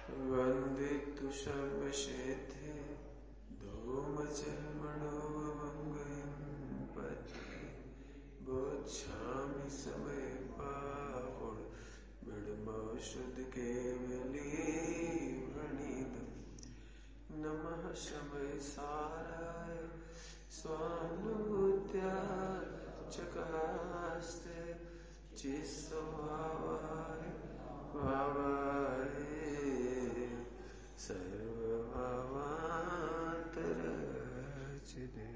वन्दितु शब्दशेते धूमचर्मणोऽवङ्गयं पत्ये बोच्छामि समय पाहुण मृडमौषध केवली वणितम् नमः शमय साराय स्वानुभूत्याय चकास्ते चित्स्वभावाय भावाय सर्वभावान्तरचिते।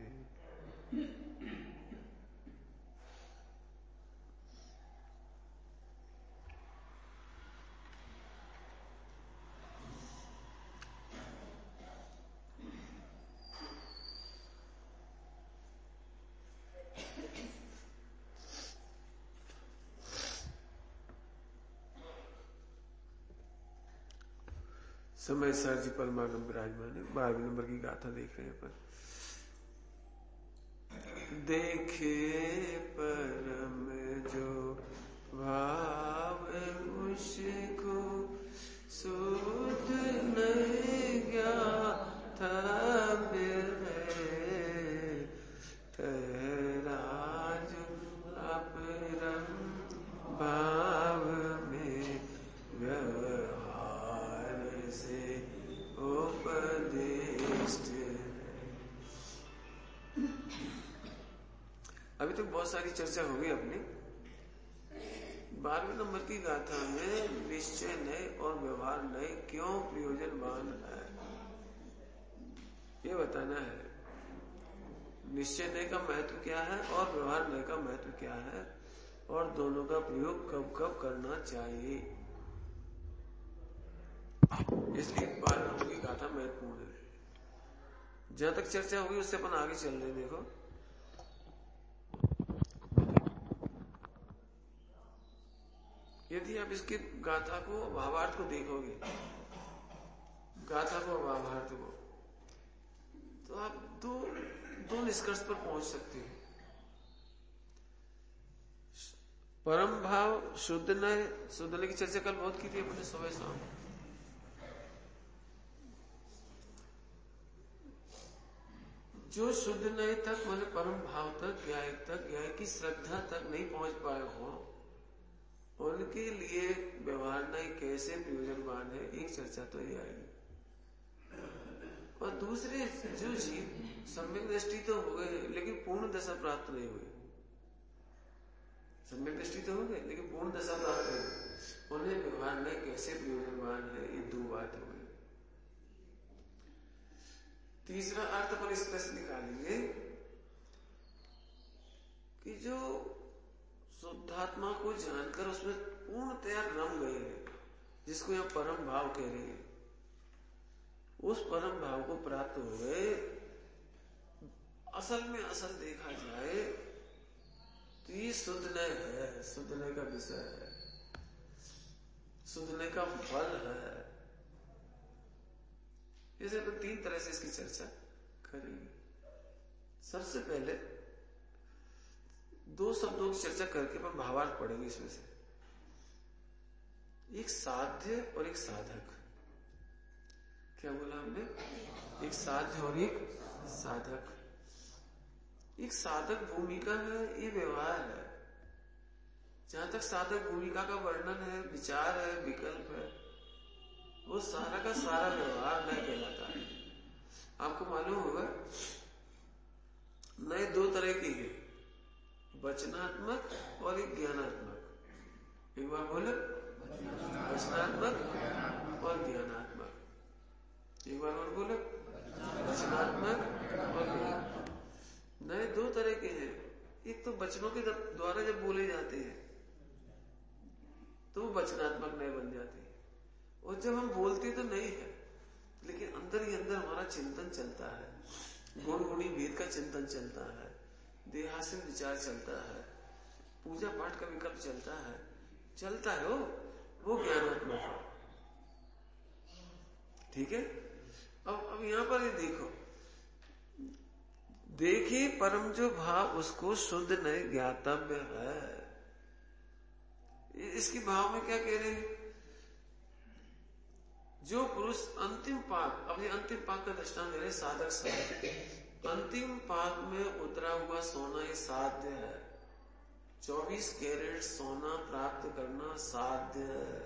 समय सर जी परमागम विराजमान है। 12वें नंबर की गाथा देख रहे हैं अपन। देखे परम जो भाव मुझको सुध नहीं ज्ञात तेरा जो अपरम भाव में व्यवहार से उपदिष्ट। अभी तक बहुत सारी चर्चा हो गई अपनी। 12वें नंबर की गाथा में निश्चय नए और व्यवहार नए क्यों प्रयोजनवान है ये बताना है। निश्चय नए का महत्व क्या है और व्यवहार नए का महत्व क्या है और दोनों का प्रयोग कब कब करना चाहिए। इसलिए 12वें नंबर की गाथा महत्वपूर्ण है। जहां तक चर्चा होगी उससे अपन आगे चल रहे। देखो यदि आप इसकी गाथा को भावार्थ को देखोगे, गाथा को भावार्थ को, तो आप दो निष्कर्ष पर पहुंच सकते हैं। परम भाव शुद्ध नय की चर्चा कल बहुत की थी अपने सुबह शाम। जो शुद्ध नय तक मतलब परम भाव तक ज्ञाय की श्रद्धा तक नहीं पहुंच पाए हो उनके लिए व्यवहार नय कैसे प्रयोजनवान है एक चर्चा तो ये आएगी। और दूसरे जो जीव सम्यक दृष्टि तो हो गए लेकिन पूर्ण दशा प्राप्त नहीं हुई। सम्यक दृष्टि तो हो गए लेकिन पूर्ण दशा प्राप्त नहीं हुई, उन्हें व्यवहार नय कैसे प्रयोजनवान है ये दो बात हो गई। तीसरा अर्थ पर स्पष्ट निकालेंगे कि जो शुद्धात्मा को जानकर उसमें पूर्णतया रम गए हैं, जिसको यहां परम भाव कह रहे हैं, उस परम भाव को प्राप्त हो गए। असल में देखा जाए तो ये शुद्ध नय है, शुद्ध नय का विषय है, शुद्ध नय का फल है। जैसे अपन 3 तरह से इसकी चर्चा करेंगे। सबसे पहले 2 शब्दों की चर्चा करके अपन भावार्थ पढ़ेंगे इसमें से। एक साध्य और एक साधक। क्या बोला हमने? एक साध्य और एक साधक। एक साधक भूमिका है, ये व्यवहार है। जहां तक साधक भूमिका का वर्णन है, विचार है, विकल्प है, वो सारा का सारा व्यवहार नय कहलाता है। आपको मालूम होगा नय 2 तरह की है, वचनात्मक और एक ज्ञानात्मक। एक बार बोले, वचनात्मक और ज्ञानात्मक। एक बार और बोले, वचनात्मक और ज्ञानात्मक। नए 2 तरह के हैं। एक तो वचनों के द्वारा जब बोले जाते हैं तो वचनात्मक नय बन जाते हैं, और जब हम बोलते तो नहीं है लेकिन अंदर ही अंदर हमारा चिंतन चलता है, गुण गुणी भेद का चिंतन चलता है, देहासन विचार चलता है, पूजा पाठ का विकल्प चलता है वो ज्ञानात्मक है। ठीक है। अब यहां पर ये देखिए परम जो भाव उसको शुद्ध नय ज्ञातव्य है। इसकी भाव में क्या कह रहे हैं? जो पुरुष अंतिम पाद, अपने अंतिम पाद का दृष्टांत दे रहे साधक साध्य, अंतिम पाद में उतरा हुआ सोना ये साध्य है। 24 कैरेट सोना प्राप्त करना साध्य है।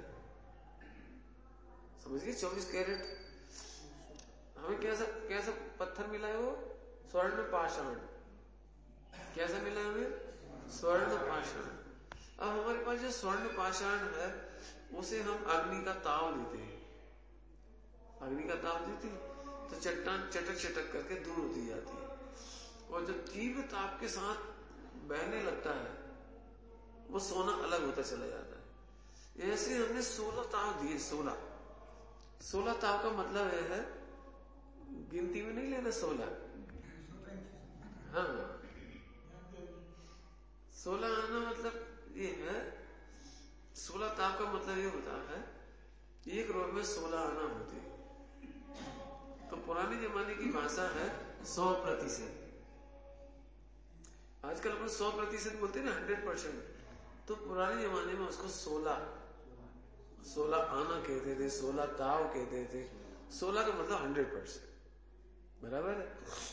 समझिए 24 कैरेट हमें कैसा पत्थर मिला है? वो स्वर्ण पाषाण। कैसा मिला हमें? स्वर्ण पाषाण। अब हमारे पास जो स्वर्ण पाषाण है उसे हम अग्नि का ताव देते हैं। अग्नि का ताव देते हैं तो चट्टान चटक चटक करके दूर होती जाती है, और जब तीव्र ताप के साथ बहने लगता है वो सोना अलग होता चला जाता है। ऐसे हमने 16 ताव दिए। 16 ताव का मतलब यह है, गिनती में नहीं लेना 16। हाँ, 16 आना मतलब ये है, 16 ताप का मतलब ये होता है एक रोज में 16 आना होते। तो पुराने जमाने की भाषा है 100%। आजकल अपन 100% बोलते हैं ना, 100%। तो पुराने जमाने में उसको 16 आना कहते थे, 16 ताव कहते थे। 16 का मतलब 100%, बराबर है।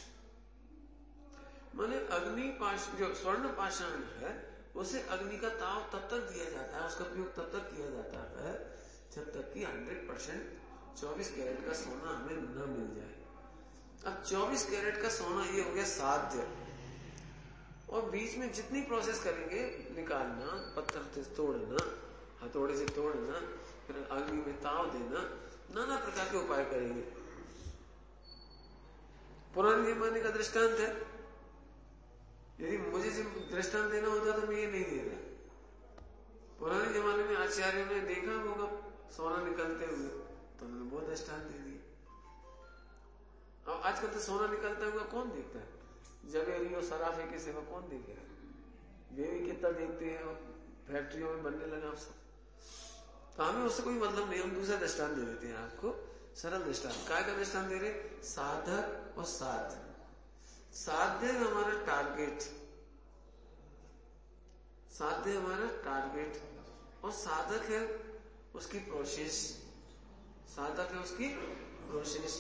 माने अग्नि जो स्वर्ण पाषाण है उसे अग्नि का ताव तब तक दिया जाता है, उसका उपयोग तब तक किया जाता है जब तक कि 100% 24 कैरेट का सोना हमें न मिल जाए। अब 24 कैरेट का सोना ये हो गया साध्य, और बीच में जितनी प्रोसेस करेंगे, निकालना, पत्थर से तोड़ना, हथौड़े से तोड़ना, फिर अग्नि में ताव देना, नाना प्रकार के उपाय करेंगे। पुराने जमाने का दृष्टांत है। यदि मुझे दृष्टांत देना होता तो मैं ये नहीं दे रहा। पुराने जमाने में आचार्यों ने देखा होगा सोना निकलते हुए, तो उन्होंने बहुत दृष्टांत दे दिए। अब आजकल तो सोना निकलता हुआ कौन देखता है? जवेरी और सराफे के सिवा कौन देखेगा? वे भी कितना देखते हैं, फैक्ट्रियों में बनने लगा अब सब। तो हमें उससे कोई मतलब नहीं, हम दूसरा दृष्टांत दे देते हैं आपको, सरल दृष्टांत। काय का दृष्टांत दे रहे? साधक और साध्य। साध्य हमारा टारगेट, साध्य हमारा टारगेट, और साधक है उसकी प्रोसेस। साधक है उसकी प्रोसेस।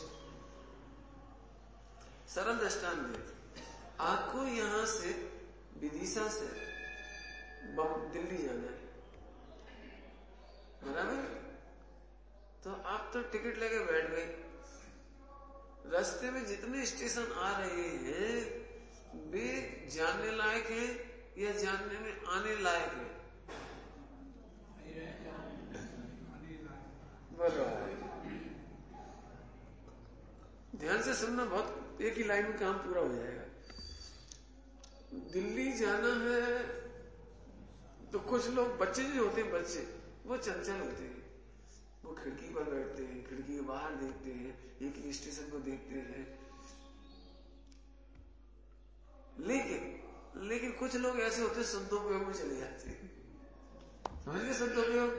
सरल दृष्टांत दे, आपको यहां से विदिशा से दिल्ली जाना है, बराबर? तो आप तो टिकट लेके बैठ गए। रास्ते में जितने स्टेशन आ रहे हैं वे जानने लायक हैं या जानने में आने लायक है? ध्यान से सुनना, बहुत एक ही लाइन में काम पूरा हो जाएगा। दिल्ली जाना है तो कुछ लोग, बच्चे जो होते हैं, बच्चे वो चंचल होते हैं, वो खिड़की पर बैठते हैं, खिड़की के बाहर देखते हैं, एक ही स्टेशन को देखते हैं। लेकिन कुछ लोग ऐसे होते हैं सदुपयोग में चले जाते हैं। समझ गए? सदुपयोग,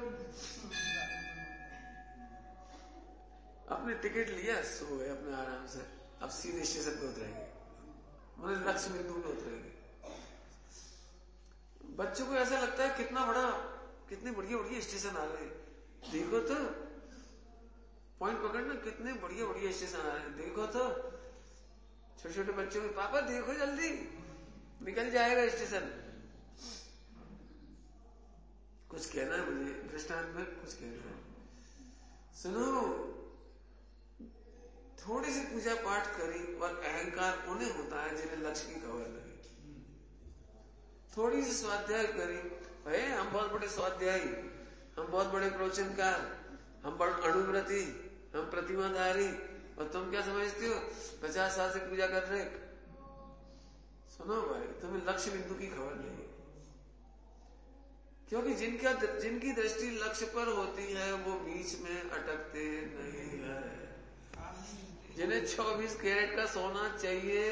अपने टिकट लिया, सो गए अपने आराम से, अब सीधे स्टेशन पे उतरेंगे, मतलब लक्ष्य बिंदु पे उतरेंगे। बच्चों को ऐसा लगता है कितने बढ़िया स्टेशन आ रहे हैं, देखो तो पॉइंट पकड़ना, कितने बढ़िया स्टेशन आ रहे हैं, देखो तो। छोटे छोटे बच्चों के पापा देखो जल्दी निकल जाएगा स्टेशन। कुछ कहना है मुझे दृष्टांत में, कुछ कहना है? सुनो, थोड़ी सी पूजा पाठ करी और अहंकार उन्हें होता है जिन्हें लक्ष्य की खबर लगी। थोड़ी सी स्वाध्याय करी, भाई हम बहुत बड़े स्वाध्यायी, हम बहुत बड़े प्रवचनकार, हम बड़े अणुव्रती, हम प्रतिमाधारी, और तुम क्या समझते हो 50 साल से पूजा कर रहे। सुनो भाई, तुम्हें लक्ष्य बिंदु की खबर नहीं है, क्योंकि जिनकी दृष्टि लक्ष्य पर होती है वो बीच में अटकते नहीं है। जिन्हें 24 कैरेट का सोना चाहिए,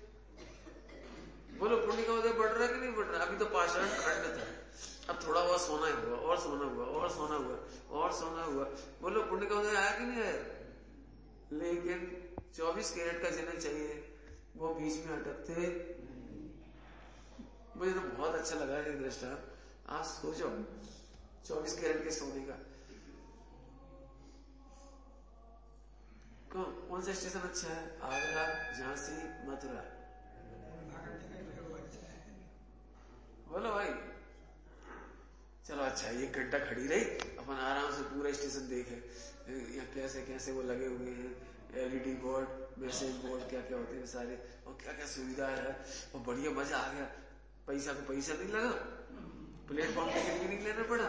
बोलो पुण्य का उदय बढ़ रहा है कि नहीं बढ़ रहा? अभी तो पाषाण खंड था, अब थोड़ा बहुत सोना ही हुआ, और सोना हुआ, और सोना हुआ, और सोना हुआ। बोलो पुण्य का उदय आया कि नहीं आया? लेकिन 24 कैरेट का जिन्हें चाहिए वो बीच में अटकते। मुझे तो बहुत अच्छा लगा ये दृष्टांत। आप सोचो 24 कैरेट के सोने का, कौन सा स्टेशन अच्छा है? आगरा, झांसी, मथुरा? बोलो भाई। चलो अच्छा, 1 घंटा खड़ी रही, अपन आराम से पूरा स्टेशन देखे, या कैसे कैसे वो लगे हुए हैं, LED बोर्ड, मैसेज बोर्ड, क्या क्या होते हैं सारे, और क्या क्या सुविधा है, और बढ़िया मजा आ गया। पैसा को पैसा नहीं लगा, प्लेटफॉर्म टिकट भी नहीं लेना पड़ा।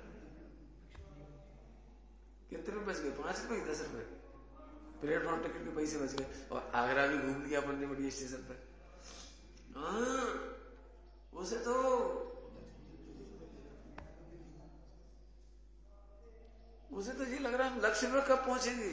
कितने रुपए बच गए? 5 रुपए, 10 रुपए प्लेटफॉर्म टिकट के पैसे बच गए, और आगरा भी घूम लिया अपन ने बढ़िया स्टेशन पर। हाँ, उसे तो ये लग रहा है हम लक्ष्य पर कब पहुंचेंगे।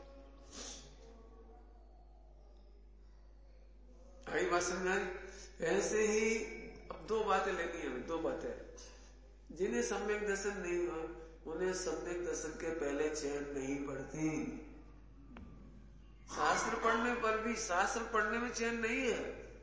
आई बात समझ आई? ऐसे ही अब 2 बातें लेनी है हमें, 2 बातें। जिन्हें सम्यक दर्शन नहीं हुआ, उन्हें सम्यक दर्शन के पहले चैन नहीं पड़ती। शास्त्र पढ़ने पर भी, शास्त्र पढ़ने में चैन नहीं है।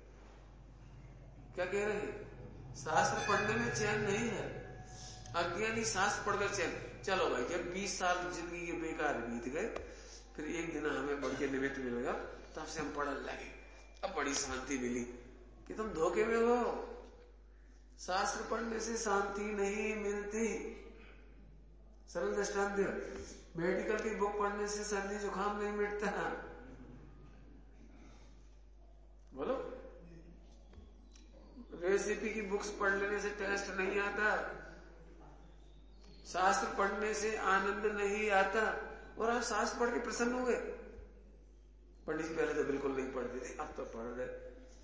क्या कह रहे हैं? शास्त्र पढ़ने में चैन नहीं है। अज्ञानी शास्त्र पढ़कर चैन। चलो भाई, जब 20 साल जिंदगी के बेकार बीत गए, फिर एक दिन हमें बढ़ के निमित्त मिल गया, तब से हम पढ़ने लगे, अब बड़ी शांति मिली। कि तुम धोखे में हो। शास्त्र पढ़ने से शांति नहीं मिलती। सरल दृष्टांत दे, मेडिकल की बुक पढ़ने से सर्दी जुकाम नहीं मिटता। बोलो, रेसिपी की बुक्स पढ़ लेने से टेस्ट नहीं आता, शास्त्र पढ़ने से आनंद नहीं आता। और आप शास्त्र पढ़ के प्रसन्न हो गए। पंडित जी पहले तो बिल्कुल नहीं पढ़ते थे, अब तो पढ़ रहे।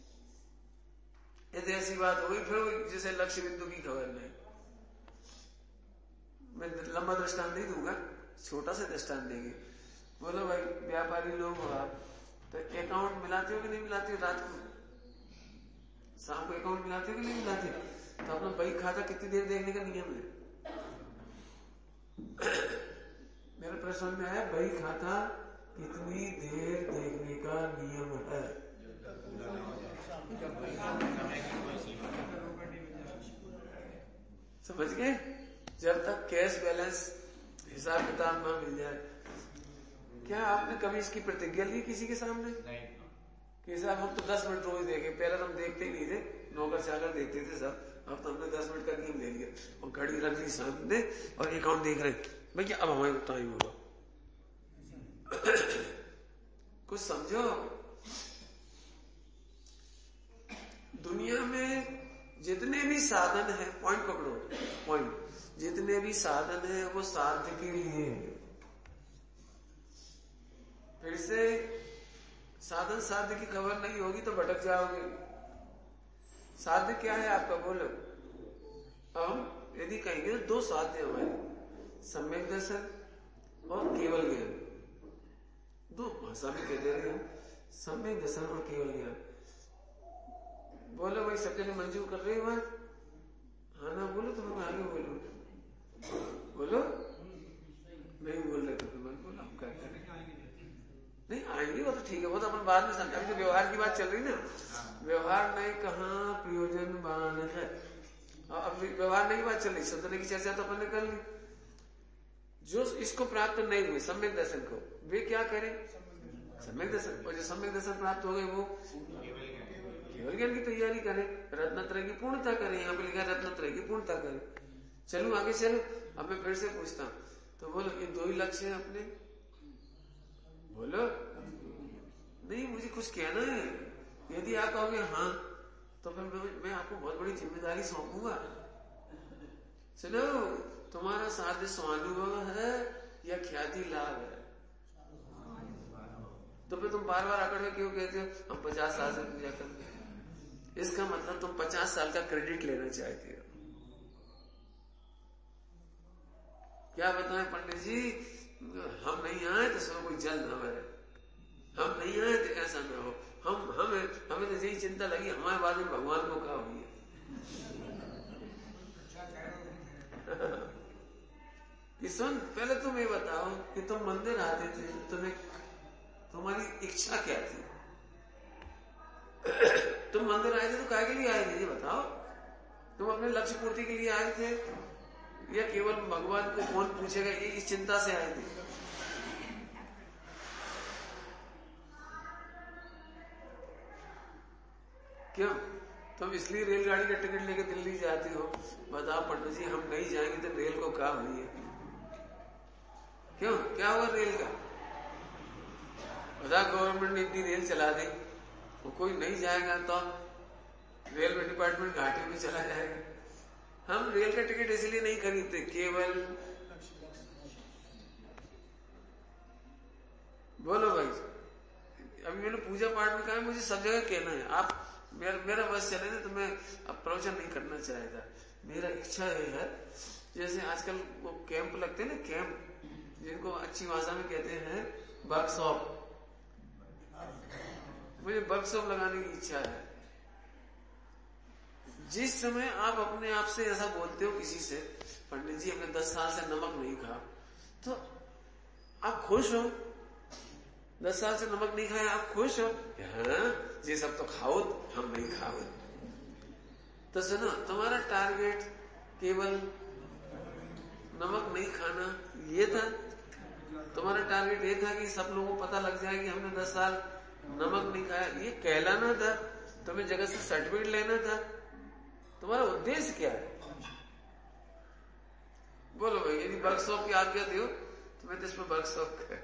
यदि ऐसी बात हो गई, फिर जैसे लक्ष्य बिंदु की खबर नहीं। मैं लंबा दृष्टांत नहीं दूंगा, छोटा सा दृष्टांत देंगे। बोलो भाई, व्यापारी लोग हो आप, तो अकाउंट मिलाते हो कि नहीं मिलाते हो? रात को शाम को अकाउंट मिलाते हो कि नहीं मिलाते? तो अपना बही खाता कितनी देर देखने का नियम है? मेरा प्रश्न में आया, बही खाता कितनी देर देखने का नियम है? समझ गए? जब तक कैश बैलेंस हिसाब किताब ना मिल जाए। क्या आपने कभी इसकी प्रतिज्ञा ली किसी के सामने? नहीं। कि साहब हम तो 10 मिनट रोज देखे, पहले तो हम देखते ही नहीं थे, नौकर चाकर देखते थे सब, अब तो हमने 10 मिनट का नियम ले लिया, और घड़ी रख ली सामने और अकाउंट देख रहे भैया, अब हमारे टाइम होगा। कुछ समझो, दुनिया में जितने भी साधन है, पॉइंट पकड़ो, पॉइंट, जितने भी साधन है वो साध्य के लिए। फिर से साधन साध्य की खबर नहीं होगी तो भटक जाओगे। साध्य क्या है आपका? बोलो। अब यदि कहेंगे तो 2 साध्य हमारे, सम्यक दर्शन और केवल ज्ञान। 2 भाषा में कह दे रहे हैं, सम्यक दर्शन और केवल ज्ञान। बोलो भाई, सब जने मंजूर कर रहे हो बात? हाँ ना बोलो, तो मैं आगे बोलो। बोलो, नहीं बोल रहे तो मत बोलो, हम क्या करें? नहीं आएंगे वो तो ठीक है, वो तो अपन बाद में समझा। अभी तो व्यवहार की बात चल रही ना, व्यवहार नहीं कहाँ प्रयोजनवान है। अब व्यवहार नहीं बात चल रही, सदन की चर्चा तो अपन ने कर ली। जो इसको प्राप्त नहीं हुए सम्यक दर्शन को, वे क्या करें? सम्यक दर्शन। और जो सम्यक दर्शन प्राप्त हो गए वो केवल ज्ञान की तैयारी करें, रत्नत्रय की पूर्णता करें। यहाँ पे लिखा है रत्नत्रय की पूर्णता करें। चलो आगे चलो। अब मैं फिर से पूछता हूं, तो बोलो, ये 2 ही लक्ष्य है अपने? बोलो। नहीं, मुझे कुछ कहना है। यदि आप कहोगे हाँ, तो फिर मैं आपको बहुत बड़ी जिम्मेदारी सौंपूंगा। सुनो, तुम्हारा साध्य स्वानुभव है या ख्याति लाभ है? तो फिर तुम बार बार आकर में क्यों कहते हो हम 50 साल से पूजा करते हैं? इसका मतलब तुम 50 साल का क्रेडिट लेना चाहते हो। क्या बताएं पंडित जी, हम नहीं आए तो सब कोई जल न मरे, हम नहीं आए तो ऐसा ना हो, हमें तो यही चिंता लगी हमारे बाद में भगवान को क्या हुई है। सुन, पहले तुम ये बताओ कि तुम मंदिर आते थे, तुम्हारी इच्छा क्या थी? तुम मंदिर आए थे तो काय के लिए आए थे ये बताओ? तुम अपने लक्ष्य पूर्ति के लिए आए थे या केवल भगवान को कौन पूछेगा इस चिंता से आए थे? क्यों? तुम इसलिए रेलगाड़ी का टिकट लेके दिल्ली जाती हो। बताओ पंडित जी, हम नहीं जाएंगे तो रेल को क्या हुई है? क्यों, क्या हुआ रेल का? बताओ, गवर्नमेंट ने इतनी रेल चला दी, तो कोई नहीं जाएगा तो रेलवे डिपार्टमेंट घाटे में चला जाएगा। हम रेल का टिकट इसलिए नहीं खरीदते, केवल बोलो भाई। अभी मैंने पूजा पाठ में कहा, मुझे सब जगह कहना है। आप मेरा बस चले ना तो मैं अब प्रवचन नहीं करना चाहता। मेरा इच्छा है, जैसे आजकल वो कैंप लगते हैं ना, कैंप जिनको अच्छी भाषा में कहते हैं वर्कशॉप, मुझे वर्कशॉप लगाने की इच्छा है। जिस समय आप अपने आप से ऐसा बोलते हो किसी से, पंडित जी हमने 10 साल से नमक नहीं खा, तो आप खुश हो? 10 साल से नमक नहीं खाया, आप खुश हो? हाँ, ये सब तो खाओ, हम नहीं खाओ। तो सुनो, तुम्हारा टारगेट केवल नमक नहीं खाना ये था? तुम्हारा टारगेट ये था कि सब लोगों को पता लग जाए कि हमने 10 साल नमक नहीं खाया? ये कहलाना था? तुम्हें जगत से सर्टिफिकेट लेना था? तुम्हारा उद्देश्य क्या है? बोलो भाई। यदि वर्कशॉप की आज्ञा दो तो मैं तो इसमें वर्कशॉप कर।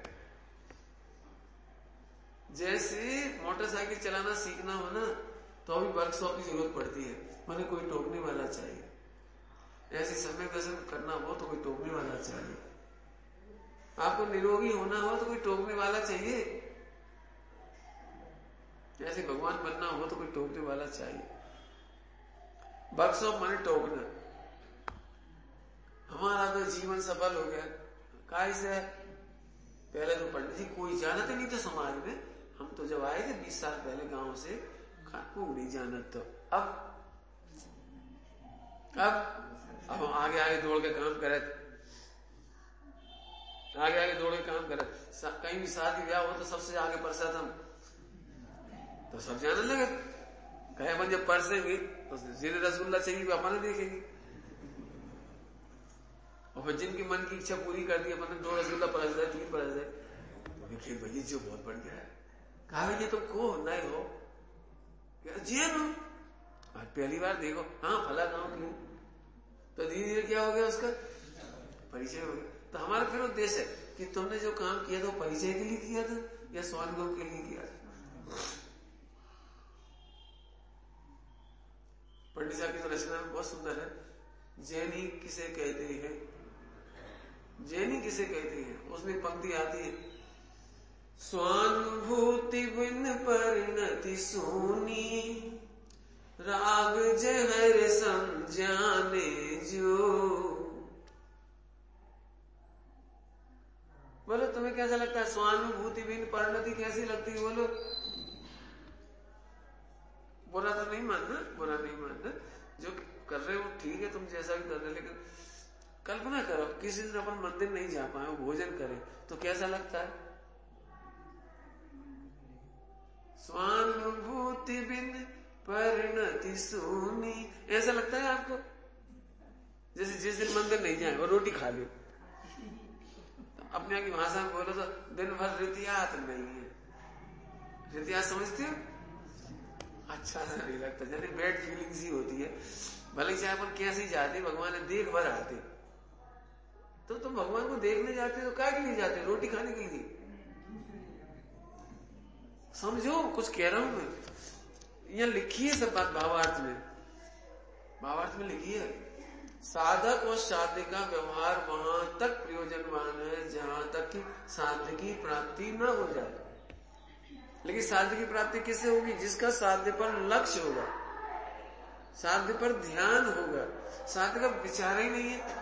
जैसे मोटरसाइकिल चलाना सीखना हो ना, तो अभी वर्कशॉप की जरूरत पड़ती है, माने कोई टोकने वाला चाहिए। ऐसे समय दर्शन करना हो तो कोई टोकने वाला चाहिए। आपको निरोगी होना हो तो कोई टोकने वाला चाहिए। ऐसे भगवान बनना हो तो कोई टोकने वाला चाहिए। वर्कशॉप माने टोकना। हमारा तो जीवन सफल हो गया। कैसे? पहले तो पंडित जी कोई जानते नहीं थे समाज में। हम तो जब आए थे 20 साल पहले गांव से, कोई नहीं जानत। तो अब हम आगे आगे दौड़ के काम करे, आगे आगे दौड़ के काम करे। कहीं भी शादी ब्याह हो तो सबसे आगे प्रसाद हम, तो सब जाने लगे। कहे अपन जब परसेंगे तो सीधे रसगुल्ला चाहिए, अपन देखेंगे। और फिर जिनकी मन की इच्छा पूरी कर दी, अपन 2 रसगुल्ला परस जाए, 3 परस जाए, तो देखिए भैया जो बहुत बढ़ गया है। कहा भैया तुम को नहीं हो जी? हो आज पहली बार देखो। हाँ, फला गांव की। तो धीरे धीरे क्या हो गया, उसका परिचय हो गया। तो हमारा फिर उद्देश्य है कि तुमने जो काम किया था वो परिचय के लिए किया था या स्वानुभव के लिए किया था? पंडित साहब की तो रचना में बहुत सुंदर है। जैनी किसे कहते हैं, जैनी किसे कहते हैं, उसमें पंक्ति आती है, स्वानुभूति बिन परिणति सूनी, राग जहर समझाने जो। बोलो तुम्हें कैसा लगता है? स्वानुभूति बिन परिणति कैसी लगती है? बोलो। बुरा तो नहीं मानना, बुरा नहीं मानना, जो कर रहे हो ठीक है, तुम जैसा भी कर रहे हो। लेकिन कल्पना करो किसी दिन अपन मंदिर नहीं जा पाए, भोजन करें तो कैसा लगता है? स्वानुभूति बिन परिणति सूनी, ऐसा लगता है आपको? जैसे जिस दिन मंदिर नहीं जाए और रोटी खा लो, तो अपने की भाषा में बोलो तो दिन भर रितियात नहीं है। रितियात समझते हो? अच्छा नहीं लगता, जैसे बैड फीलिंग सी होती है। भले चाहे अपन कैसे जाते, भगवान ने देख भर आते, तो तुम भगवान को देखने जाते हो तो क्या के लिए जाते हो? रोटी खाने के लिए। समझो कुछ कह रहा हूं मैं। यहां लिखी है सब बात भावार्थ में, भावार्थ में लिखी है। साधक और साध्य का व्यवहार वहां तक प्रयोजनवान है जहां तक कि साध्य की प्राप्ति न हो जाए। लेकिन साध्य की प्राप्ति किससे होगी? जिसका साध्य पर लक्ष्य होगा, साध्य पर ध्यान होगा। साध्य का विचार ही नहीं है।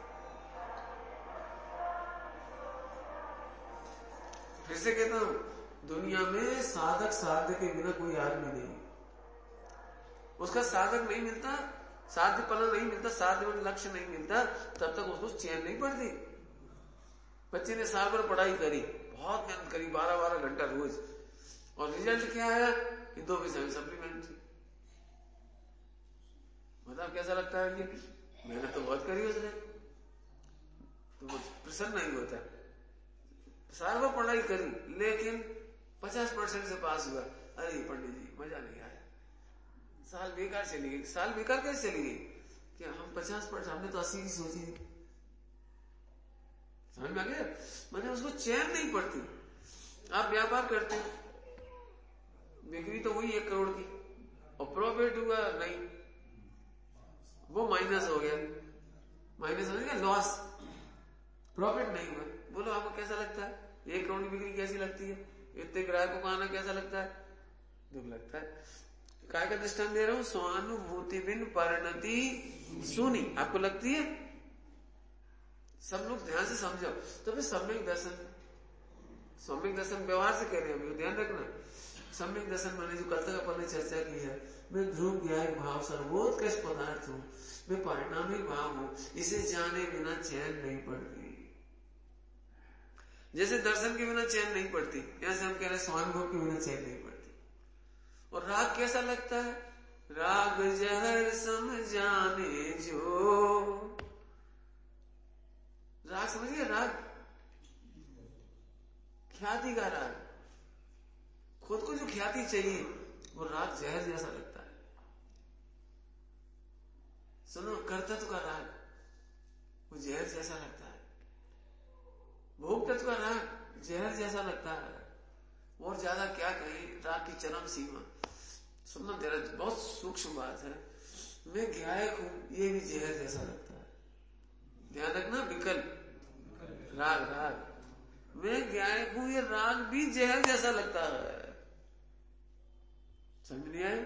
फिर से कहता हूं, दुनिया में साधक साध्य के बिना कोई आदमी नहीं। उसका साधक नहीं मिलता, साध्य फल नहीं मिलता, साध्य में लक्ष्य नहीं मिलता, तब तक उसको चैन नहीं पड़ती। बच्चे ने साल भर पढ़ाई करी, बहुत मेहनत करी, 12-12 घंटा रोज, और रिजल्ट क्या आया कि 2 विषय में सप्लीमेंट्री। मतलब कैसा लगता है कि मेहनत तो बहुत करी उसने, तो वो प्रसन्न नहीं होता। साल भर पढ़ाई करी लेकिन 50% से पास हुआ। अरे पंडित जी मजा नहीं आया। साल बेकार चली गई। साल बेकार कैसे चली गई? क्या हम 50% हमने तो 80 की सोची थी। समझ में आ गया? मैंने उसको चैन नहीं पड़ती। आप व्यापार करते हैं, बिक्री तो हुई 1 करोड़ की और प्रॉफिट हुआ नहीं, वो माइनस हो गया। माइनस हो गया, लॉस, प्रॉफिट नहीं हुआ। बोलो आपको कैसा लगता है? 1 करोड़ की बिक्री कैसी लगती है? इतने ग्राहकों को आना कैसा लगता है? दुख लगता है। काय का दृष्टांत दे रहा हूं, स्वानुभूति बिन परिणति सुनी। आपको लगती है? सब लोग ध्यान से समझो। तो फिर सम्यक दर्शन, सम्यक दर्शन व्यवहार से कह रहे हैं, ध्यान रखना। सम्यक दर्शन मैंने जो कल तक अपन ने चर्चा की है, मैं ध्रुव ज्ञायक भाव सर्वोत्कृष्ट पदार्थ हूं, मैं परिणामी भाव हूं, इसे जाने बिना चैन नहीं पड़ती। जैसे दर्शन के बिना चैन नहीं पड़ती, ऐसे हम कह रहे स्वानुभव के बिना चैन नहीं पड़ती। और राग कैसा लगता है? राग जहर समझाने जो, राग समझिए, राग ख्याति का राग, खुद को जो ख्याति चाहिए वो राग जहर जैसा लगता है। सुनो, कर्तृत्व का राग वो जहर जैसा लगता है, भोग तत्व का राग जहर जैसा लगता है। और ज्यादा क्या कहें, राग की चरम सीमा। सुनना, तेरा बहुत सूक्ष्म बात है। मैं गायक हूं, ये भी जहर जैसा लगता है। ध्यान रखना, विकल्प राग, राग मैं गायक हूं, ये राग भी जहर जैसा लगता है। समझ नहीं आए?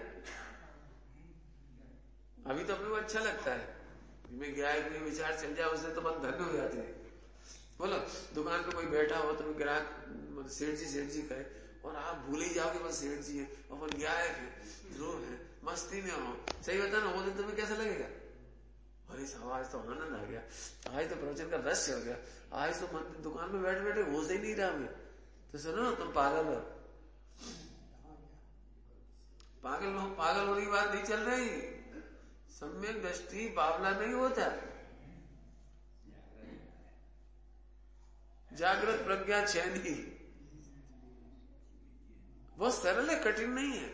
अभी तो अपने को अच्छा लगता है, मैं गायक में विचार चल जाए उससे तो बहुत धन्य हो जाते हैं। बोलो, दुकान पे कोई बैठा हो तो ग्राहक सेठ जी कहे और आप भूल ही जाओगे बस सेठ जी है, अपन गायक है, ध्रुव है, मस्ती में हो। सही बता ना, वो दिन तुम्हें कैसा लगेगा? अरे आज तो आनंद आ गया, आज तो प्रवचन का रस हो गया, आज तो दुकान में बैठे बैठे होश ही नहीं रहा मैं। तो सुनो, तुम पागल हो, पागल हो, पागल होने की बात नहीं चल रही। सम्यक दृष्टि बावला नहीं होता। जागृत प्रज्ञा चैनी बहुत सरल है, कठिन नहीं है।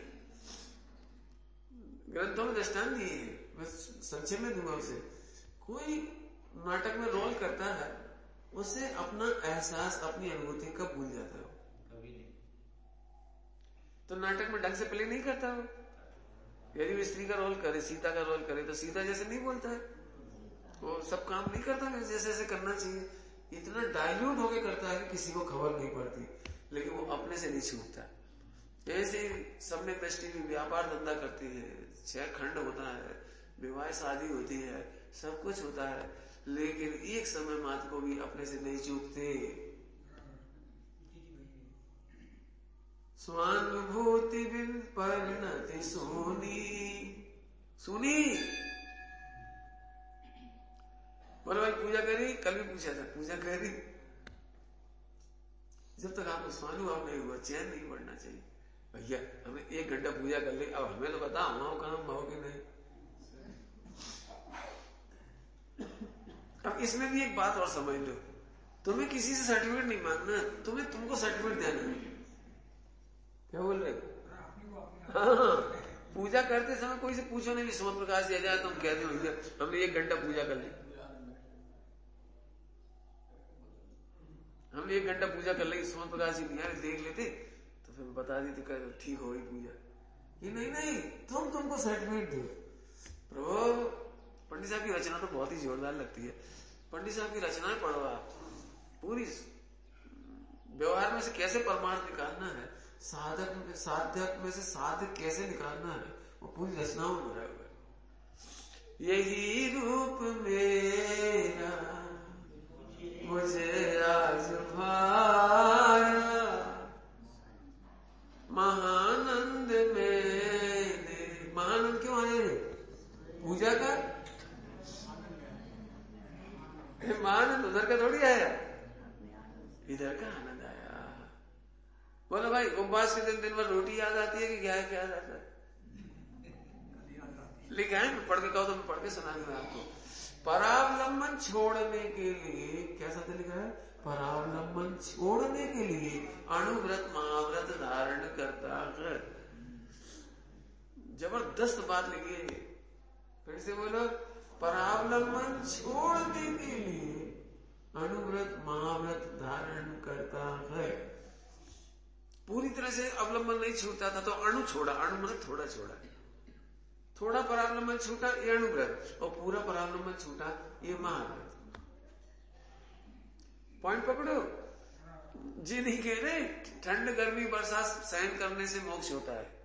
ग्रंथों में दृष्टांत दिए हैं, मैं संक्षेप में दूंगा उसे। कोई नाटक में रोल करता है, उसे अपना एहसास, अपनी अनुभूति कब भूल जाता है? कभी नहीं। तो नाटक में ढंग से प्ले नहीं करता हो। यदि वो स्त्री का रोल करे, सीता का रोल करे, तो सीता जैसे नहीं बोलता है, वो सब काम नहीं करता जैसे जैसे करना चाहिए। इतना डाइल्यूट होके करता है कि किसी को खबर नहीं पड़ती, लेकिन वो अपने से नहीं छूटता। ऐसे सम्यक दृष्टि भी व्यापार धंधा करती है, 6 खंड होता है, विवाह शादी होती है, सब कुछ होता है, लेकिन एक समय मात्र को भी अपने से नहीं चूकते। स्वानुभूति बिन परिणति सुनी, सुनी। बोलो भाई, पूजा करी? कल भी पूछा था, पूजा करी? जब तक आपको स्वानुभव नहीं हुआ, चैन नहीं पड़ना चाहिए। भैया हमें 1 घंटा पूजा कर ले, अब हमें तो बताओ वहां काम भाव कि नहीं। अब इसमें भी एक बात और समझ लो, तुम्हें किसी से सर्टिफिकेट नहीं मांगना, तुम्हें तुमको सर्टिफिकेट देना है। क्या बोल रहे हो? हाँ, पूजा करते समय कोई से पूछो नहीं, सुमन प्रकाश दिया जाए, तुम कहते हो भैया हमने 1 घंटा पूजा कर ली, हमने 1 घंटा पूजा कर ली, सुमन प्रकाश जी दिया देख लेते तो फिर बता दी तो ठीक हो गई पूजा। ये नहीं, तुमको सर्टिफिकेट दो। प्रभु, पंडित साहब की रचना तो बहुत ही जोरदार लगती है। पंडित साहब की रचनाएं पढ़ो आप, पूरी व्यवहार में से कैसे परमार्थ निकालना है, साधक में से साध्य कैसे निकालना है, वो पूरी रचनाओं में भरा हुआ है। यही रूप मेरा मुझे आज भाया, महानंद मैंने। महानंद क्यों आए? पूजा का महानंद उधर का थोड़ी आया, इधर का आनंद आया। बोलो भाई, उपवास के दिन भर रोटी याद आती है कि क्या है, क्या याद आता है? लिखा है, मैं पढ़ के कहूँ तो मैं पढ़ के सुना दूंगा आपको। परावलंबन छोड़ने के लिए, कैसा तो लिखा है? परावलंबन छोड़ने के लिए अणुव्रत महाव्रत धारण करता है। जबरदस्त बात लिखी है। फिर से बोलो, परावलंबन छोड़ने के लिए अणुव्रत महाव्रत धारण करता है। पूरी तरह से अवलंबन नहीं छूटता था तो अणु छोड़ा, अणु मतलब थोड़ा छोड़ा, थोड़ा परावलंबन छूटा ये अणुव्रत, और पूरा परावलंबन छूटा ये महाव्रत। पॉइंट पकड़ो। जी नहीं कह रहे ठंड गर्मी बरसात सहन करने से मोक्ष होता है,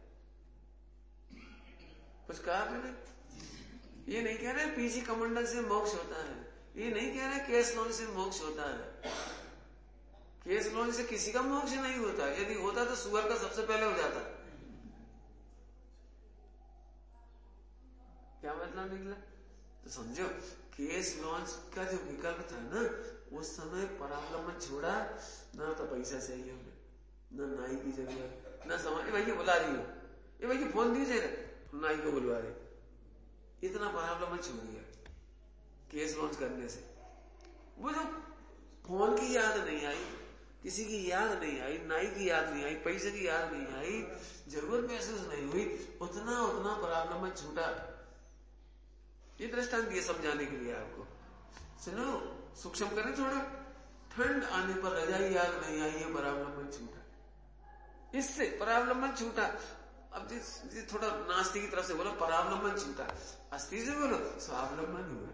कुछ कहा मैंने? ये नहीं कह रहे पीछे कमंडल से मोक्ष होता है, ये नहीं कह रहे केस लोन से मोक्ष होता है। केस लोन से किसी का मोक्ष नहीं होता, यदि होता तो सुअर का सबसे पहले हो जाता। क्या मतलब निकला? तो समझो केस लॉन्च का जो विकल्प था ना, उस समय परावलंबन छोड़ा ना, तो पैसा चाहिए हमें, ना नाई की जरूरत, ना समाज भाई बुला दियो, ये भाई फोन दीजिए नाई को बुलवा रहे, इतना परावलंबन छोड़ दिया केस लॉन्च करने से। वो जो फोन की याद नहीं आई, किसी की याद नहीं आई, नाई की याद नहीं आई, पैसे की याद नहीं आई, जरूरत महसूस नहीं हुई, उतना उतना परावलंबन छूटा। ये दृष्टांत दिए समझाने के लिए आपको। सुनो, सूक्ष्म करें थोड़ा। ठंड आने पर रजाई याद नहीं आई, ये परावलंबन छूटा, इससे परावलंबन छूटा। अब जिस थोड़ा नास्तिक की तरफ से बोलो परावलंबन छूटा, अस्थि से बोलो स्वावलंबन हुआ।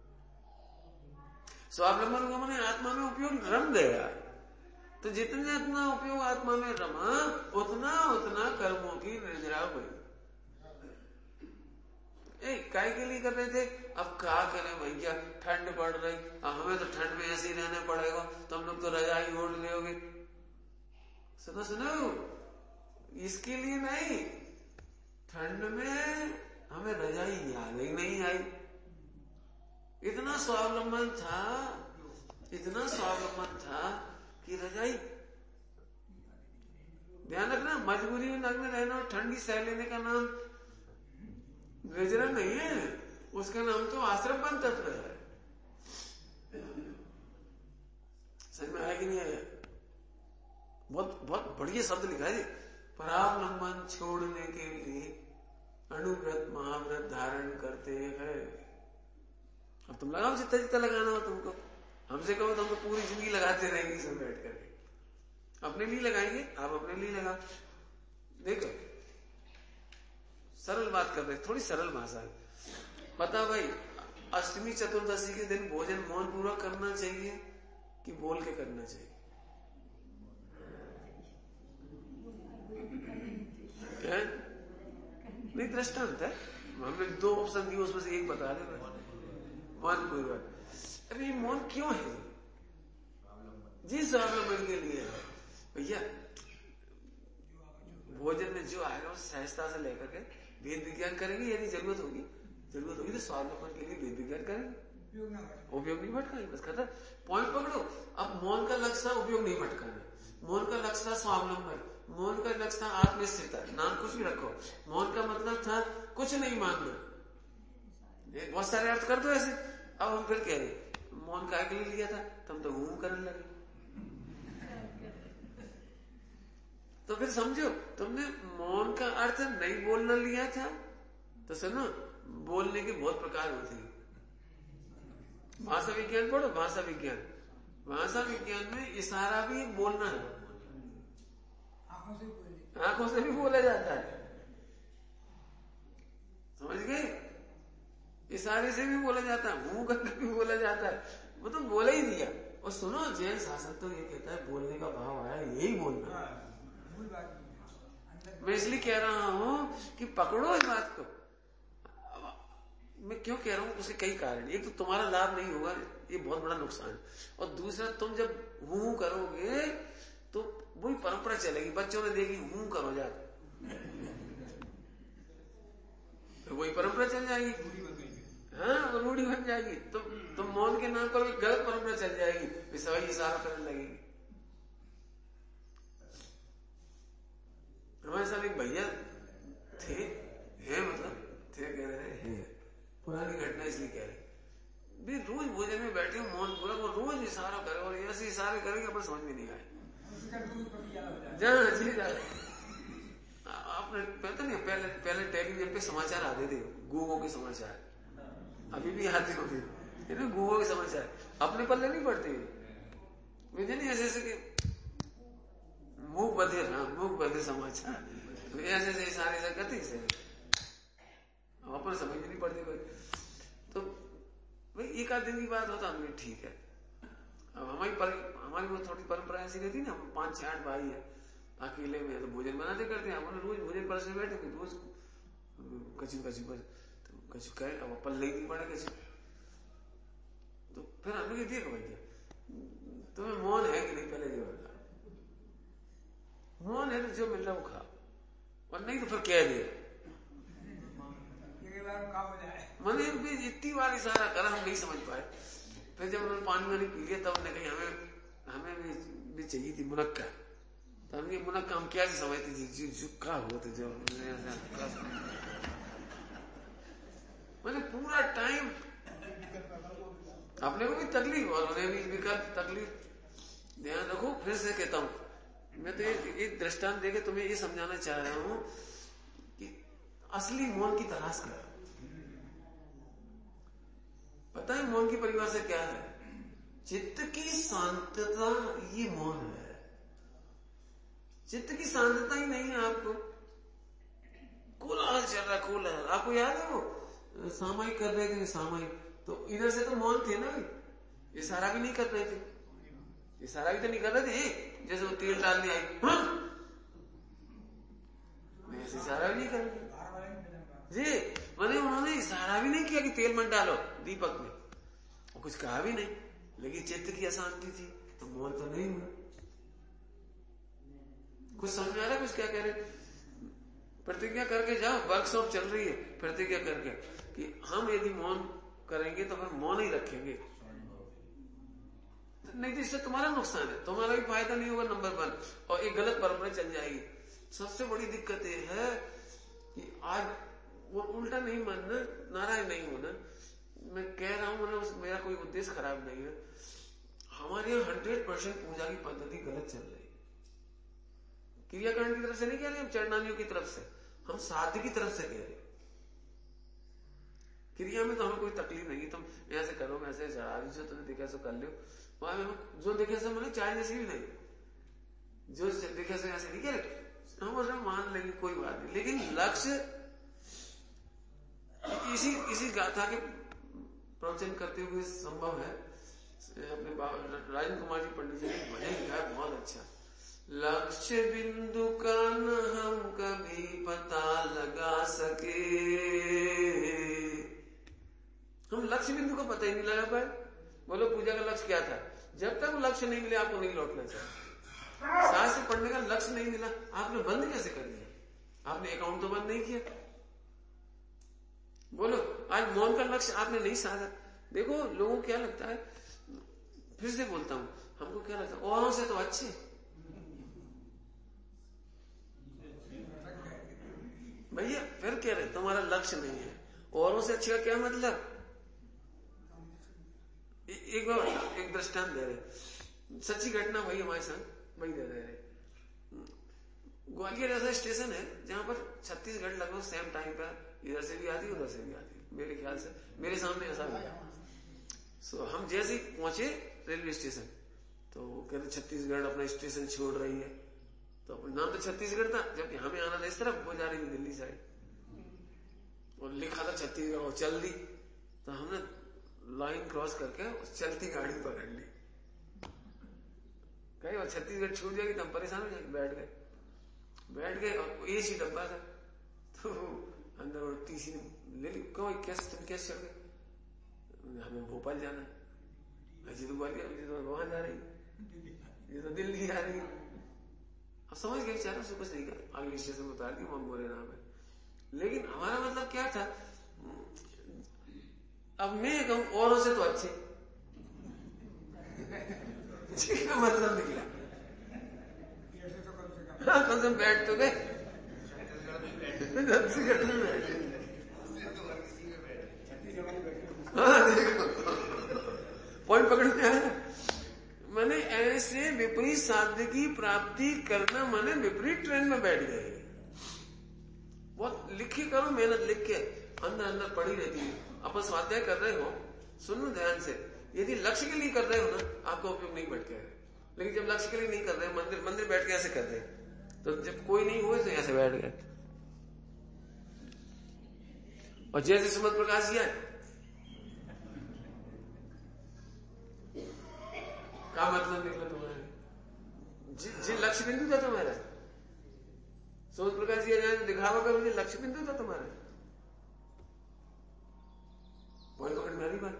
स्वावलंबन हुआ मैंने आत्मा में उपयोग रम गया, तो जितना जितना उपयोग आत्मा में रमा, उतना उतना कर्मों की निर्जरा हुई। काय के लिए कर रहे थे? अब क्या करें भैया, ठंड पड़ रही, हमें तो ठंड में ऐसे ही रहना पड़ेगा, तो हम लोग तो रजाई ओढ़ लोगे। सुनो सुनो, इसके लिए नहीं, ठंड में हमें रजाई याद ही नहीं आई। इतना स्वावलंबन था, इतना स्वावलंबन था कि रजाई, ध्यान रखना, मजबूरी में नग्न रहना और ठंडी सह लेने का नाम निर्जरा नहीं है, उसका नाम तो आश्रमबंध तत्व है। समझ में आया कि नहीं आया? बहुत बहुत बढ़िया शब्द लिखा है, परावलंबन छोड़ने के लिए अणुव्रत महाव्रत धारण करते हैं। अब तुम लगाओ जितना जितना लगाना हो तुमको, हमसे कहो तुमको पूरी जिंदगी लगाते रहेंगे इसमें बैठ करके। अपने लिए लगाएंगे, आप अपने लिए लगाओ। देखो सरल बात कर रहे, थोड़ी सरल भाषा है। बता भाई, अष्टमी चतुर्दशी के दिन भोजन मौन पूर्वक करना चाहिए कि बोल के करना चाहिए? नहीं, दृष्टांत है, हमने 2 ऑप्शन दिए, उसमें से एक बता दे। मौन पूर्वक। अरे मौन क्यों है? जी स्वावलंबन के लिए है भैया। भोजन में जो आएगा उस सहजता से लेकर के वेद विज्ञान करेंगे, यदि जरूरत होगी तो स्वावलंबन के लिए वेद विज्ञान करेंगे, उपयोग नहीं भटकाएंगे, बस खत्म। पॉइंट पकड़ो। अब मौन का लक्ष्य था उपयोग नहीं भटकाना, मौन का लक्ष्य था स्वावलंबन, मौन का लक्ष्य था आत्मस्थिरता, नाम कुछ भी रखो। मौन का मतलब था कुछ नहीं मांगना, बहुत सारे अर्थ कर दो ऐसे। अब हम फिर कह रहे मौन काय के लिए लिया था, तुम तो हूं करने लगे। तो फिर समझो, तुमने मौन का अर्थ नहीं बोलना लिया था। तो सुनो, बोलने के बहुत प्रकार होते हैं। भाषा विज्ञान पढ़ो, भाषा विज्ञान। भाषा विज्ञान में इशारा भी बोलना है, आंखों से भी बोला जाता है, समझ गए? इशारे से भी बोला जाता है, मुंह करके भी बोला जाता है, वो तो बोला ही दिया। और सुनो, जैन शासन तो ये कहता है बोलने का भाव आया, यही बोलना। मैं इसलिए कह रहा हूं कि पकड़ो इस बात को। मैं क्यों कह रहा हूं, उसके कई कारण। एक तो तुम्हारा लाभ नहीं होगा, ये बहुत बड़ा नुकसान। और दूसरा, तुम जब हूं करोगे तो वही परंपरा चलेगी, बच्चों ने देखी हूं करो जा, तो वही परंपरा चल जाएगी। हाँ, वो रूढ़ी बन जाएगी। तुम मौन के नाम पर गलत परंपरा चल जाएगी, सभी इशारा करने लगेगी। हमारे साथ एक भैया थे, हैं मतलब थे, कह रहे हैं पुरानी घटना इसलिए कह रहे भी, रोज भोजन में बैठे हो मौन पूरा, वो रोज इशारा करे और ऐसे इशारे करेंगे अपन समझ में नहीं आए। आपने पता नहीं पहले टेलीविजन पे समाचार आते थे, गूगों के समाचार, अभी भी आते होंगे, गूगों के समाचार अपने पल्ले नहीं पड़ते, मुझे नहीं ऐसे कि मूक बधिर समाचार, ऐसे सारे गति से अपन समझ नहीं पड़ती भाई। तो भाई एक आध दिन की बात होता हमें ठीक है। अब हमारी वो थोड़ी परंपरा ऐसी रहती ना, हम 5-6-8 भाई है, अकेले में तो भोजन बनाते करते हैं, अपन रोज भोजन पर से बैठे रोज कचू कहे, अब पल नहीं पड़े कचू। तो फिर हमने कह दिया भैया तुम्हें मौन है कि नहीं, पहले ये बता, मौन है तो जो मिल रहा वो खा, और नहीं तो फिर कह दे। मैंने इतनी बार इशारा करा, हम नहीं समझ पाए। फिर जब उन्होंने पानी वानी पी लिया तब उन्होंने कही हमें भी चाहिए थी मुनक्का। तो हमने मुनक्का हम क्या समझते थे, जो क्या होते जो मैंने पूरा टाइम अपने को भी तकलीफ और उन्हें भी विकल्प तकलीफ। ध्यान रखो, फिर से कहता हूं, मैं तो एक दृष्टांत देके तुम्हें ये समझाना चाह रहा हूं कि असली मौन की तलाश कर। पता है मौन की परिभाषा क्या है? चित्त की शांतता, ये मौन है। चित्त की शांतता ही नहीं है आपको, कोलाहल चल रहा, कोलाहल। आपको याद है वो सामायिक कर रहे थे, सामायिक तो इधर से तो मौन थे ना, इशारा भी नहीं कर रहे थे, इशारा भी तो नहीं कर रहे थे, जैसे वो तेल डालने आई, हाँ? ऐसे इशारा भी नहीं कर रहे जी, मैंने उन्होंने इशारा भी नहीं किया कि तेल मत डालो दीपक में, और कुछ कहा भी नहीं, लेकिन चित्त की अशांति थी तो मौन तो नहीं हुआ। कुछ समझ आ रहा है कुछ क्या कह रहे? प्रतिज्ञा करके जाओ, वर्कशॉप चल रही है, प्रतिज्ञा करके कि हम यदि मौन करेंगे तो फिर मौन ही रखेंगे, नहीं तो इससे तुम्हारा नुकसान है, तुम्हारा भी फायदा नहीं होगा नंबर 1, और एक गलत परंपरा चल जाएगी। सबसे बड़ी दिक्कत यह है कि आज वो उल्टा नहीं मानना, नाराज नहीं होना, मैं कह रहा हूं, मतलब मेरा कोई उद्देश्य खराब नहीं है। हमारे यहाँ 100% पूजा की पद्धति गलत चल रही है। क्रियाकरण की तरफ से नहीं कह रहे हम, चरणानियों की तरफ से, हम साध्य की तरफ से कह रहे। क्रिया में तो हमें कोई तकलीफ नहीं, तुम ऐसे करो, ऐसे चढ़ा जो तुम्हें दिखे सो कर लो, जो दिखे सो मैंने चाय जैसी भी नहीं, जो दिखे सो ऐसे नहीं कह रहे, हम उसमें मान लेंगे कोई बात नहीं, लेकिन लक्ष्य इसी गाथा के प्रवचन करते हुए संभव है। अपने राजेंद्र कुमार जी पंडित जी ने भजन लिखा है बहुत अच्छा, लक्ष्य बिंदु का न हम कभी पता लगा सके। हम लक्ष्य बिंदु का पता ही नहीं लगा पाए। बोलो पूजा का लक्ष्य क्या था? जब तक लक्ष्य नहीं मिले आपको नहीं लौटना चाहिए। शास्त्र पढ़ने का लक्ष्य नहीं मिला, आपने बंद कैसे कर दिया? आपने अकाउंट तो बंद नहीं किया। बोलो आज मौन का लक्ष्य आपने नहीं साधा। देखो लोगों को क्या लगता है, फिर से बोलता हूं, हमको क्या लगता है औरों से तो अच्छे, भैया फिर कह रहे तुम्हारा लक्ष्य नहीं है, औरों से अच्छे का क्या मतलब? एक बार एक दृष्टांत दे रहे, सच्ची घटना वही हमारे साथ वही दे रहे। ग्वालियर ऐसा स्टेशन है जहां पर छत्तीसगढ़ लगभग सेम टाइम पर इधर से भी आती उधर से भी आती, मेरे ख्याल से मेरे सामने ऐसा हुआ। सो हम जैसे ही पहुंचे रेलवे स्टेशन तो कहते छत्तीसगढ़ अपना स्टेशन छोड़ रही है, तो नाम तो छत्तीसगढ़ था, जबकि हमें आना था इस तरफ, वो जा रही थी दिल्ली साइड, और लिखा था छत्तीसगढ़, और चल दी। तो हमने लाइन क्रॉस करके चलती गाड़ी पकड़ ली, कहीं और छत्तीसगढ़ छूट जाएगी तो हम परेशान हो जाएंगे। बैठ गए और एसी डब्बा था, तो अंदर और टीसी ले ली, क्यों कैसे तुम कैसे चल गए? हमें भोपाल जाना है, अजी तो ग्वालियर, तो वहां जा रही, ये तो दिल्ली जा रही। अब समझ गए बेचारा, उसको कुछ नहीं कहा, अगले स्टेशन उतार दी, वहां मोरे नाम है। लेकिन हमारा मतलब क्या था, अब मैं कहूं औरों से तो अच्छे, इसका मतलब निकला हाँ कम से बैठ तो गए, हाँ देखो पॉइंट पकड़ में आया। मैंने ऐसे विपरीत साध्य की प्राप्ति करना, मैंने विपरीत ट्रेन में बैठ गए। बहुत लिख के करो, मेहनत लिख के अंदर अंदर पड़ी रहती है। अपन स्वाध्याय कर रहे हो, सुनो ध्यान से, यदि लक्ष्य के लिए कर रहे हो ना, आपका उपयोग नहीं भटकेगा। लेकिन जब लक्ष्य के लिए नहीं कर रहे, मंदिर बैठ के ऐसे कर रहे, तो जब कोई नहीं हुए तो ऐसे बैठ गए। और जैसे सुमत प्रकाश जी आए, क्या मतलब निकला तुम्हारे? जिन लक्ष्य बिंदु था तुम्हारा, सुमत प्रकाश जी आए दिखावा करो, मुझे लक्ष्य बिंदु था तुम्हारा। पॉइंट पकड़ में आ रही बात?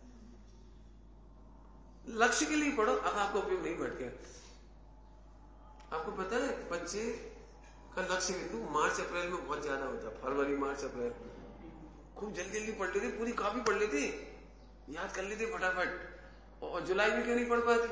लक्ष्य के लिए पढ़ो, अब आपका उपयोग नहीं भटके। आपको पता है बच्चे का लक्ष्य बिंदु मार्च अप्रैल में बहुत ज्यादा होता है। फरवरी मार्च अप्रैल खूब जल्दी जल्दी पढ़ लेते, पूरी कॉपी पढ़ लेते, याद कर लेते फटाफट। और जुलाई में क्यों नहीं पढ़ पाते?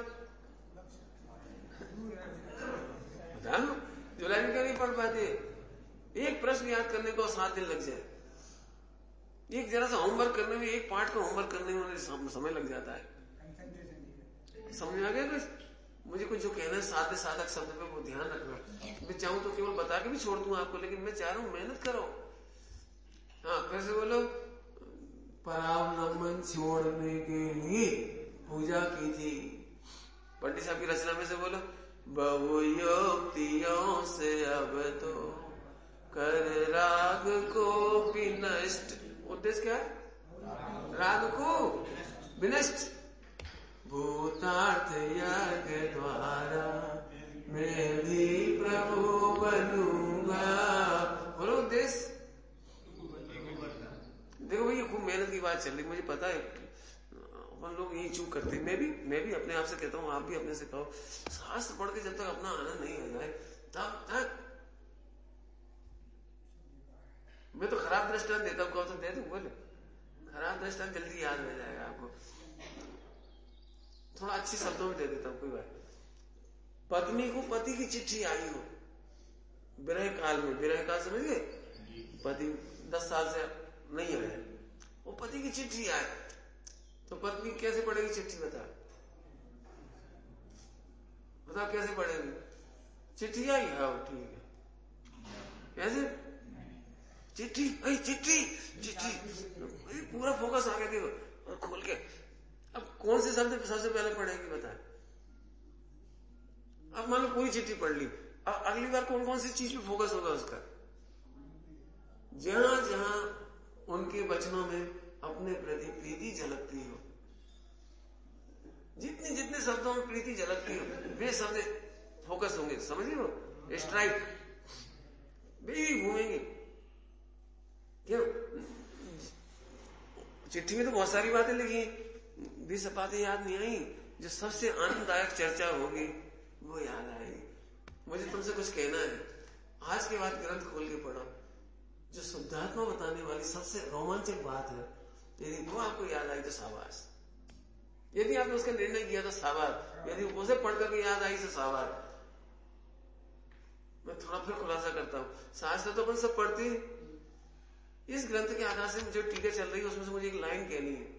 बता लो, जुलाई में क्यों नहीं पढ़ पाते? एक प्रश्न याद करने को 7 दिन लग जाए, एक जरा सा होमवर्क करने में, एक पार्ट का होमवर्क करने में समय लग जाता है। समझ में आ गया कुछ? मुझे कुछ जो कहना है सादे साधक शब्द पे वो ध्यान रखना। मैं चाहूं तो केवल बता के भी छोड़ दूं आपको, लेकिन मैं चाह रहा हूं मेहनत करो। हाँ, फिर से बोलो। परावलंबन छोड़ने के लिए पूजा की थी। पंडित साहब की रचना में से बोलो। बहु युक्तियों से अब तो कर राग को विनष्ट। उद्देश्य क्या है? राग को विनष्ट। भूतार्थ यज्ञ द्वारा मैं भी प्रभु बनूंगा। बोलो उद्देश्य। देखो भाई, ये खूब मेहनत की बात चल रही, मुझे पता है अपन लोग यही चूक करते। मैं भी अपने आप से कहता हूँ, आप भी अपने से कहो, शास्त्र पढ़ के जब तक अपना आनंद नहीं आ जाए तब तक। मैं तो खराब दृष्टांत देता हूँ, कहो तो दे दूं। बोले खराब दृष्टांत जल्दी याद हो जाएगा आपको, थोड़ा अच्छी शब्दों में दे देता हूं, कोई बात। पत्नी को पति की चिट्ठी आई हो विरह काल में, विरह काल समझ गए? पति 10 साल से नहीं आया, वो पति की चिट्ठी आए तो पत्नी कैसे पढ़ेगी चिट्ठी? बता कैसे पढ़ेगी? चिट्ठी आई, हाँ ठीक है, कैसे? चिट्ठी आई, चिट्ठी पूरा फोकस आ गया, देखो और खोल के। अब कौन से शब्द सबसे पहले पढ़ेगी बता? अब मान लो पूरी चिट्ठी पढ़ ली, अब अगली बार कौन कौन सी चीज पे फोकस होगा उसका? जहां जहां उनके वचनों में अपने प्रति प्रीति झलकती हो, जितने जितने शब्दों में प्रीति झलकती हो, वे शब्द फोकस होंगे। समझ लो, स्ट्राइक वे घूमेंगे। क्यों? चिट्ठी में तो बहुत सारी बातें लिखी, भी सब बातें याद नहीं आई। जो सबसे आनंददायक चर्चा होगी वो याद आएगी। मुझे तुमसे कुछ कहना है, आज के बाद ग्रंथ खोल के पढ़ो। जो शुद्धात्मा बताने वाली सबसे रोमांचक बात है, यदि वो आपको याद आई तो शाबाश। यदि आपने उसका निर्णय किया तो शाबाश, यदि उसे पढ़ करके याद आई तो शाबाश। मैं थोड़ा फिर खुलासा करता हूं। शास्त्र तो अपन सब पढ़ते हैं, इस ग्रंथ के आधार से जो टीका चल रही है उसमें से मुझे एक लाइन कहनी है।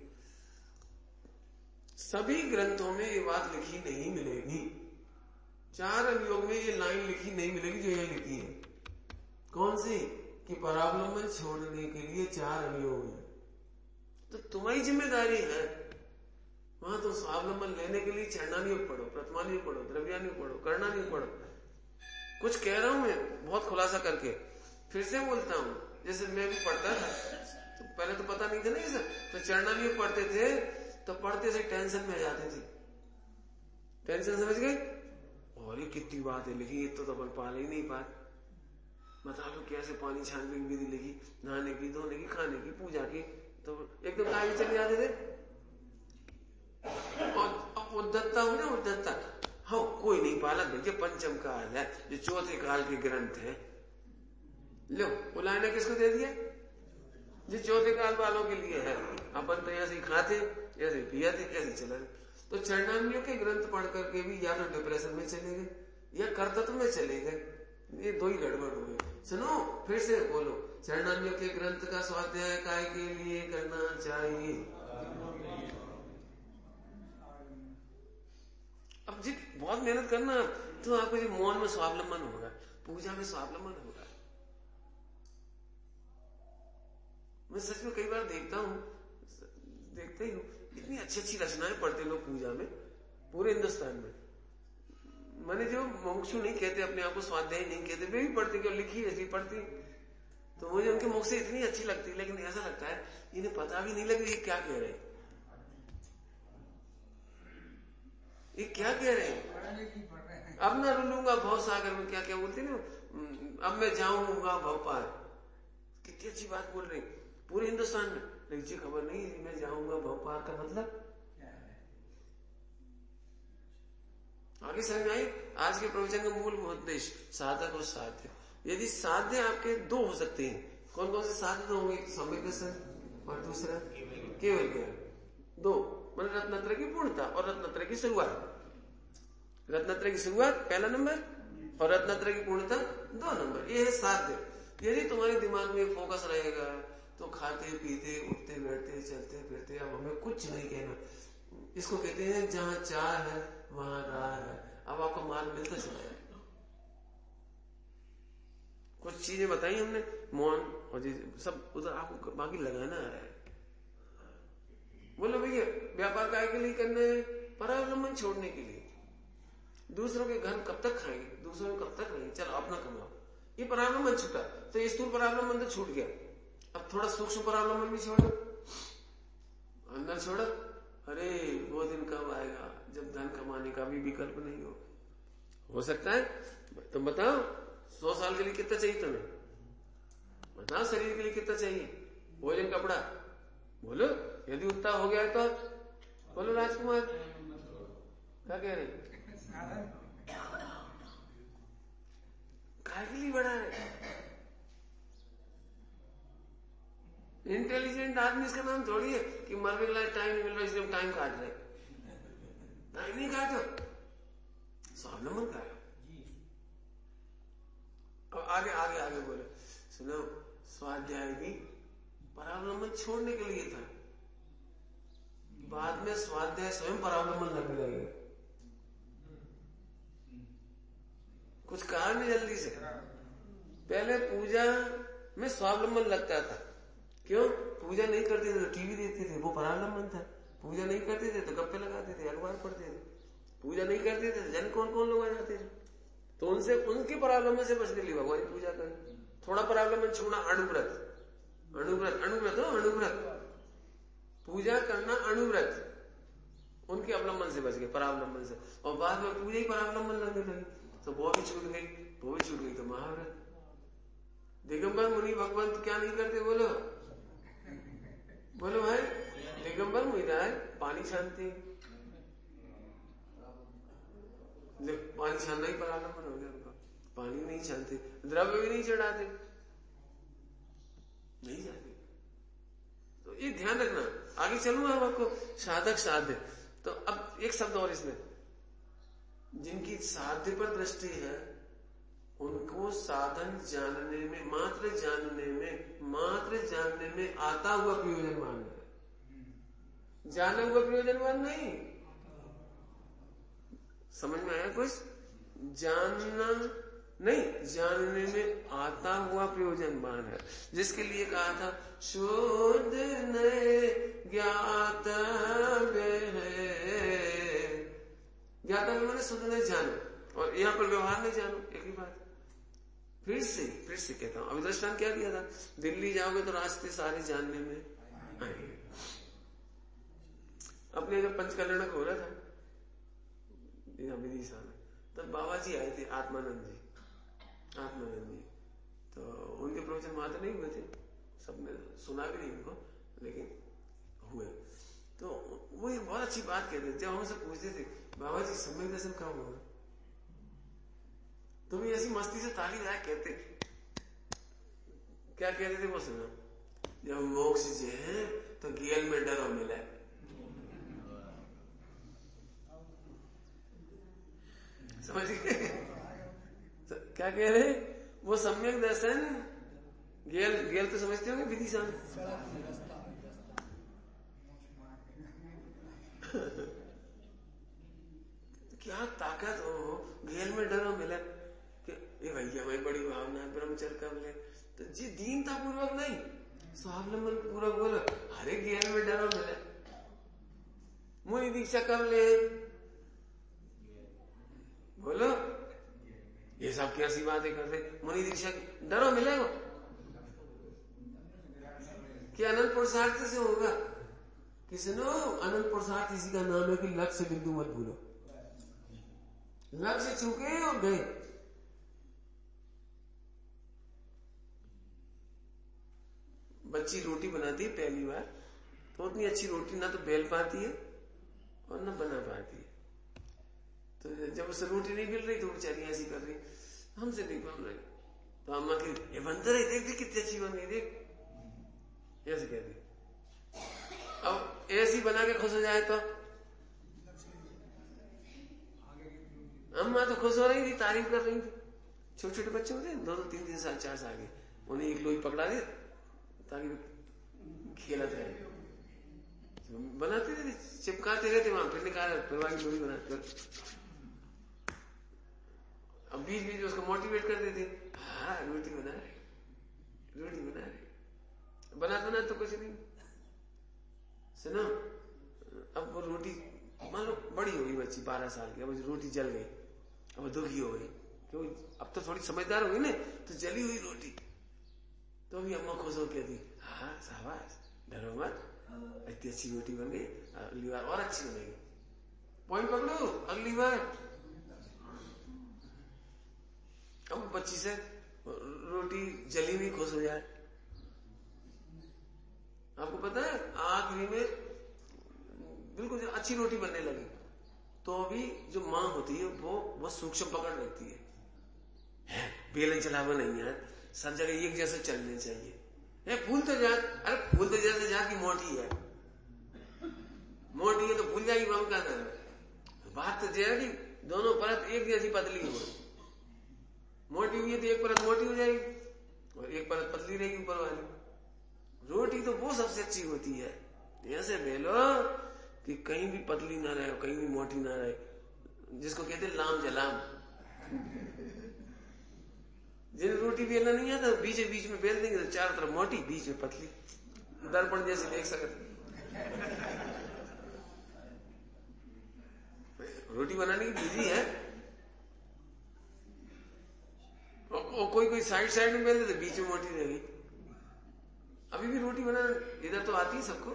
सभी ग्रंथों में ये बात लिखी नहीं मिलेगी, 4 अनुयोग में ये लाइन लिखी नहीं मिलेगी जो यहां लिखी है। कौन सी? कि परावलंबन छोड़ने के लिए 4 अनुयोग है। तो तुम्हारी जिम्मेदारी है वहां तो स्वावलंबन लेने के लिए चरणानुयोग पढ़ो, प्रथमानुयोग पढ़ो, द्रव्यानुयोग पढ़ो, करणानुयोग पढ़ो। कुछ कह रहा हूं मैं बहुत खुलासा करके, फिर से बोलता हूं। जैसे मैं भी पढ़ता था तो पहले तो पता नहीं था ना ये सब, तो चरणानुयोग पढ़ते थे तो पढ़ते से टेंशन में आ जाते थे। टेंशन समझ गए? और ये कितनी बात है लिखी, तो अपन पाल ही नहीं पाते। बता लो कैसे पानी छानने की विधि लिखी, नहाने की, धोने की, खाने की, पूजा की, तो एकदम आगे चले जाते थे। और उद्धतता हुई ना, उद्धतता। हाँ, कोई नहीं पाला भैया, पंचम काल है, जो चौथे काल के ग्रंथ है। लो उलायना किसको दे दिया? जो चौथे काल वालों के लिए है। अपन तो ऐसे ही खाते, ऐसे पियाते, ऐसे चला। तो चरणानुयोग के ग्रंथ पढ़ करके भी या तो डिप्रेशन में चले गए या कर्तव्य में चले गए। ये 2 ही गड़बड़ हो गए। सुनो फिर से बोलो, चरणानुयोग के ग्रंथ का स्वाध्याय काय के लिए करना चाहिए? अब जी बहुत मेहनत करना, तो आपको जी मौन में स्वावलंबन होगा, पूजा में स्वावलंबन होगा। मैं सच में कई बार देखता हूँ, देखते ही हूँ, इतनी अच्छी अच्छी रचनाएं पढ़ते लोग पूजा में पूरे हिंदुस्तान में। मैंने जो मुमुक्षु नहीं कहते, अपने आप को स्वाध्यायी नहीं कहते, वे भी पढ़ते, क्यों लिखी ऐसी पढ़ती, तो मुझे उनके मुख से इतनी अच्छी लगती है। लेकिन ऐसा लगता है इन्हें पता भी नहीं लग ये क्या कह रहे हैं, ये क्या कह रहे हैं। अब ना रुलूंगा भव सागर में, क्या क्या बोलते ना, अब मैं जाऊंगा भव पार, कितनी अच्छी बात बोल रहे पूरे हिंदुस्तान में, लेकिन जी खबर नहीं मैं जाऊंगा भव पार का मतलब आगे समझ आई। आज के प्रवचन का मूल उद्देश्य साधक और साध्य। यदि साध्य आपके दो हो सकते हैं, कौन कौन से साध्य तो होंगे, सम्यक दर्शन और दूसरा केवल ज्ञान। दो मतलब रत्नत्रय की पूर्णता और रत्नत्रय की शुरुआत। रत्नत्रय की शुरुआत पहला नंबर और रत्नत्रय की पूर्णता 2 नंबर, ये है साध्य। यदि तुम्हारे दिमाग में फोकस रहेगा तो खाते पीते उठते बैठते चलते फिरते अब हमें कुछ नहीं कहना। इसको कहते हैं जहां चाह है वहां राह है। अब आपको माल मिलता चला जाएगा। कुछ चीजें बताई हमने, मौन और सब उधर आपको बाकी लगाना है। बोलो भैया व्यापार काय के लिए करना है, परावलंबन छोड़ने के लिए। दूसरों के घर कब तक खाएंगे, दूसरों में कब तक रहेंगे, चलो अपना कमाओ। ये परावलंबन छूटा, तो ये स्थूल परावलंबन तो छूट गया। अब थोड़ा सूक्ष्म परावलंबन भी छोड़ो, अंदर छोड़ो। अरे वो दिन कब आएगा जब धन कमाने का भी विकल्प नहीं हो सकता है। तुम बताओ 100 साल के लिए कितना चाहिए तुम्हें, बताओ शरीर के लिए कितना चाहिए, भोजन कपड़ा बोलो। यदि उतना हो गया तो बोलो राजकुमार क्या कह रहे, काय के लिए बड़ा है। इंटेलिजेंट आदमी इसका नाम थोड़ी है कि मरने के लिए टाइम नहीं मिल रहा इसलिए टाइम काट रहे। टाइम नहीं काटो, स्वावलंबन काटो। अब आगे आगे आगे बोलो, सुनो स्वाध्याय भी परावलंबन छोड़ने के लिए था, बाद में स्वाध्याय स्वयं परावलंबन लगने लगेगा। कुछ कारण नहीं जल्दी से। पहले पूजा में स्वावलंबन लगता था, क्यों? पूजा नहीं करते थे तो टीवी देखते थे, वो परावलंबन था। पूजा नहीं करते थे तो गप्पे लगाते थे, अखबार पढ़ते थे। पूजा नहीं करते थे जन कौन कौन लोग आ जाते थे, तो उनसे उनके परावलंबन से बचने के लिए भगवान की पूजा करें। थोड़ा परावलंबन छोड़ना, अणुव्रत अणुव्रत अणुव्रत हो अणुव्रत, पूजा करना अणुव्रत, उनके अवलंबन से बच गए, परावलंबन से। और बाद में पूजा ही परावलंबन लगने लगी तो वो भी छूट गई, वो भी छूट गई तो महाव्रत। दिगंबर मुनि भगवंत क्या नहीं करते, बोलो बोलो भाई। दिगंबर मुनि पानी छानते, पानी छानना ही परावलंबन हो गया उनका। पानी नहीं छानते, द्रव्य भी नहीं चढ़ाते, नहीं जाते। तो ये ध्यान रखना। आगे चलूंगा आपको साधक साध्य। तो अब एक शब्द और इसमें, जिनकी साध्य पर दृष्टि है उनको साधन जानने में, मात्र जानने में आता हुआ प्रयोजनवान है, जाना हुआ प्रयोजनवान नहीं। समझ में आया कुछ? जानना नहीं, जानने में आता हुआ प्रयोजनवान है, जिसके लिए कहा था शुद्ध नए ज्ञातव्य है। ज्ञातव्य मैंने शुद्ध नहीं जानो, और यहाँ पर व्यवहार नहीं जानो, एक ही बात। फिर से कहता हूं, अभी दृष्टांत क्या दिया था, दिल्ली जाओगे तो रास्ते सारे जानने में आएंगे। अपने जब पंचकल्याणक हो रहा था विदिशा में, तब बाबा जी आए थे, आत्मानंद जी। तो उनके प्रवचन वहां तो नहीं हुए थे, सबने सुना भी नहीं उनको, लेकिन हुए। तो वो एक बहुत अच्छी बात कहते थे। जब हमसे पूछते थे बाबा जी सम्यक दर्शन कब होगा, तो भी ऐसी मस्ती से ताली बजा कहते, क्या कहते थे वो सुना, जब मोक्ष जे है तो गेल में डरो मिला। समझ गए क्या कह रहे? वो सम्यक दर्शन गेल तो समझते होंगे विदिशा में। क्या ताकत हो, गेल में डरो मिले कि ये भैया भाई बड़ी भावना है ब्रह्मचर्य का मिले, तो जी दीनता पूर्वक नहीं, स्वावलंबन पूरा बोलो, हर एक ज्ञान में डरो मिले। मुनि दीक्षा कर ले, बोलो ये सब कैसी बातें कर रहे। मुनि दीक्षा डरो मिलेगा कि अनंत पुरुषार्थ से होगा? किसी नो अनंत पुरुषार्थ इसी का नाम है कि लक्ष्य बिंदु मत भूलो। लक्ष्य चूके और गए। बच्ची रोटी बनाती है पहली बार, तो उतनी अच्छी रोटी ना तो बेल पाती है और ना बना पाती है। तो जब उसे रोटी नहीं मिल रही तो बेचारी ऐसी कर रही, हमसे नहीं बन रही। तो अम्मा की ये बंदर है, देख देख कितनी अच्छी बन गई, देख, ऐसे कह दी। अब ऐसी बना के खुश हो जाए तो अम्मा तो खुश हो रही थी, तारीफ कर रही थी। छोटे छोटे बच्चे होते हैं 2-3 साल 4 साल के, उन्हें एक लोई पकड़ा दे ताकि खेलते रहे, बनाते थे, चिपकाते रहते वहां, फिर निकाल फिर वहां की लोई बनाते। अब बीच बीच में उसको मोटिवेट कर देते, हाँ रोटी बना रहे, रोटी बना रहे, बना तो कुछ नहीं। सुनो, अब वो रोटी मान लो बड़ी हो गई बच्ची 12 साल की, अब रोटी जल गई, अब दुखी हो गई, क्योंकि अब तो थोड़ी समझदार हो गई ना, तो जली हुई रोटी तो भी अम्मा खुश हो कहती, हाँ शाबाश, डरो मत, इतनी अच्छी रोटी बन गई, अगली बार और अच्छी बनेगी, पॉइंट पकड़ो अगली बार। अब बच्ची से रोटी जली हुई खुश हो जाए। आपको पता है आखिरी में बिल्कुल अच्छी रोटी बनने लगी तो भी जो माँ होती है वो सूक्ष्म पकड़ रखती है, बेलन चलावा नहीं यार, सब जगह एक जैसे चलने चाहिए। फूल तो जा, अरे फूल तो जैसे जाती मोटी है तो भूल जाएगी हम क्या कर। बात तो यह है कि दोनों परत एक जैसी पतली हो, मोटी हुई है तो एक परत मोटी हो जाएगी और एक परत पतली रहेगी ऊपर वाली। रोटी तो वो सबसे अच्छी होती है, ऐसे बेलो कि कहीं भी पतली ना रहे कहीं भी मोटी ना रहे, जिसको कहते हैं लाम जलाम। जिन रोटी बेलना नहीं आता बीच बीच में बेल देंगे तो चारों तरफ मोटी बीच में पतली, दर्पण जैसे देख सकते। रोटी बनाने की विधि है, और कोई साइड में बेल दे तो बीच में मोटी रहेगी। अभी भी रोटी बनाना इधर तो आती है सबको,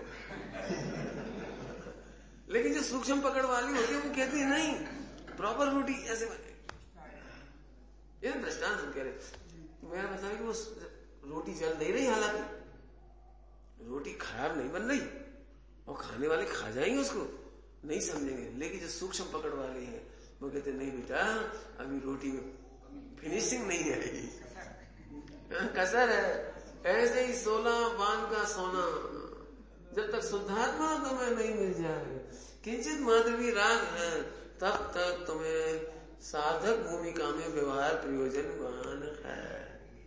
लेकिन जो सूक्ष्म पकड़ वाली होती है वो कहती है नहीं प्रॉपर रोटी ऐसे बने। ये दृष्टांत हम कह रहे, मैंने बताया कि वो रोटी जल नहीं रही, हालांकि रोटी खराब नहीं बन रही और खाने वाले खा जाएंगे उसको, नहीं समझेंगे, लेकिन जो सूक्ष्म पकड़ वाले हैं वो कहते नहीं बेटा अभी रोटी में फिनिशिंग नहीं आएगी, कसर है। ऐसे ही 16 बांध का सोना, जब तक शुद्धात्मा तुम्हें नहीं मिल जाए, किंचित मात्र भी राग है, तब तक तुम्हें साधक भूमिका में व्यवहार प्रयोजनवान है।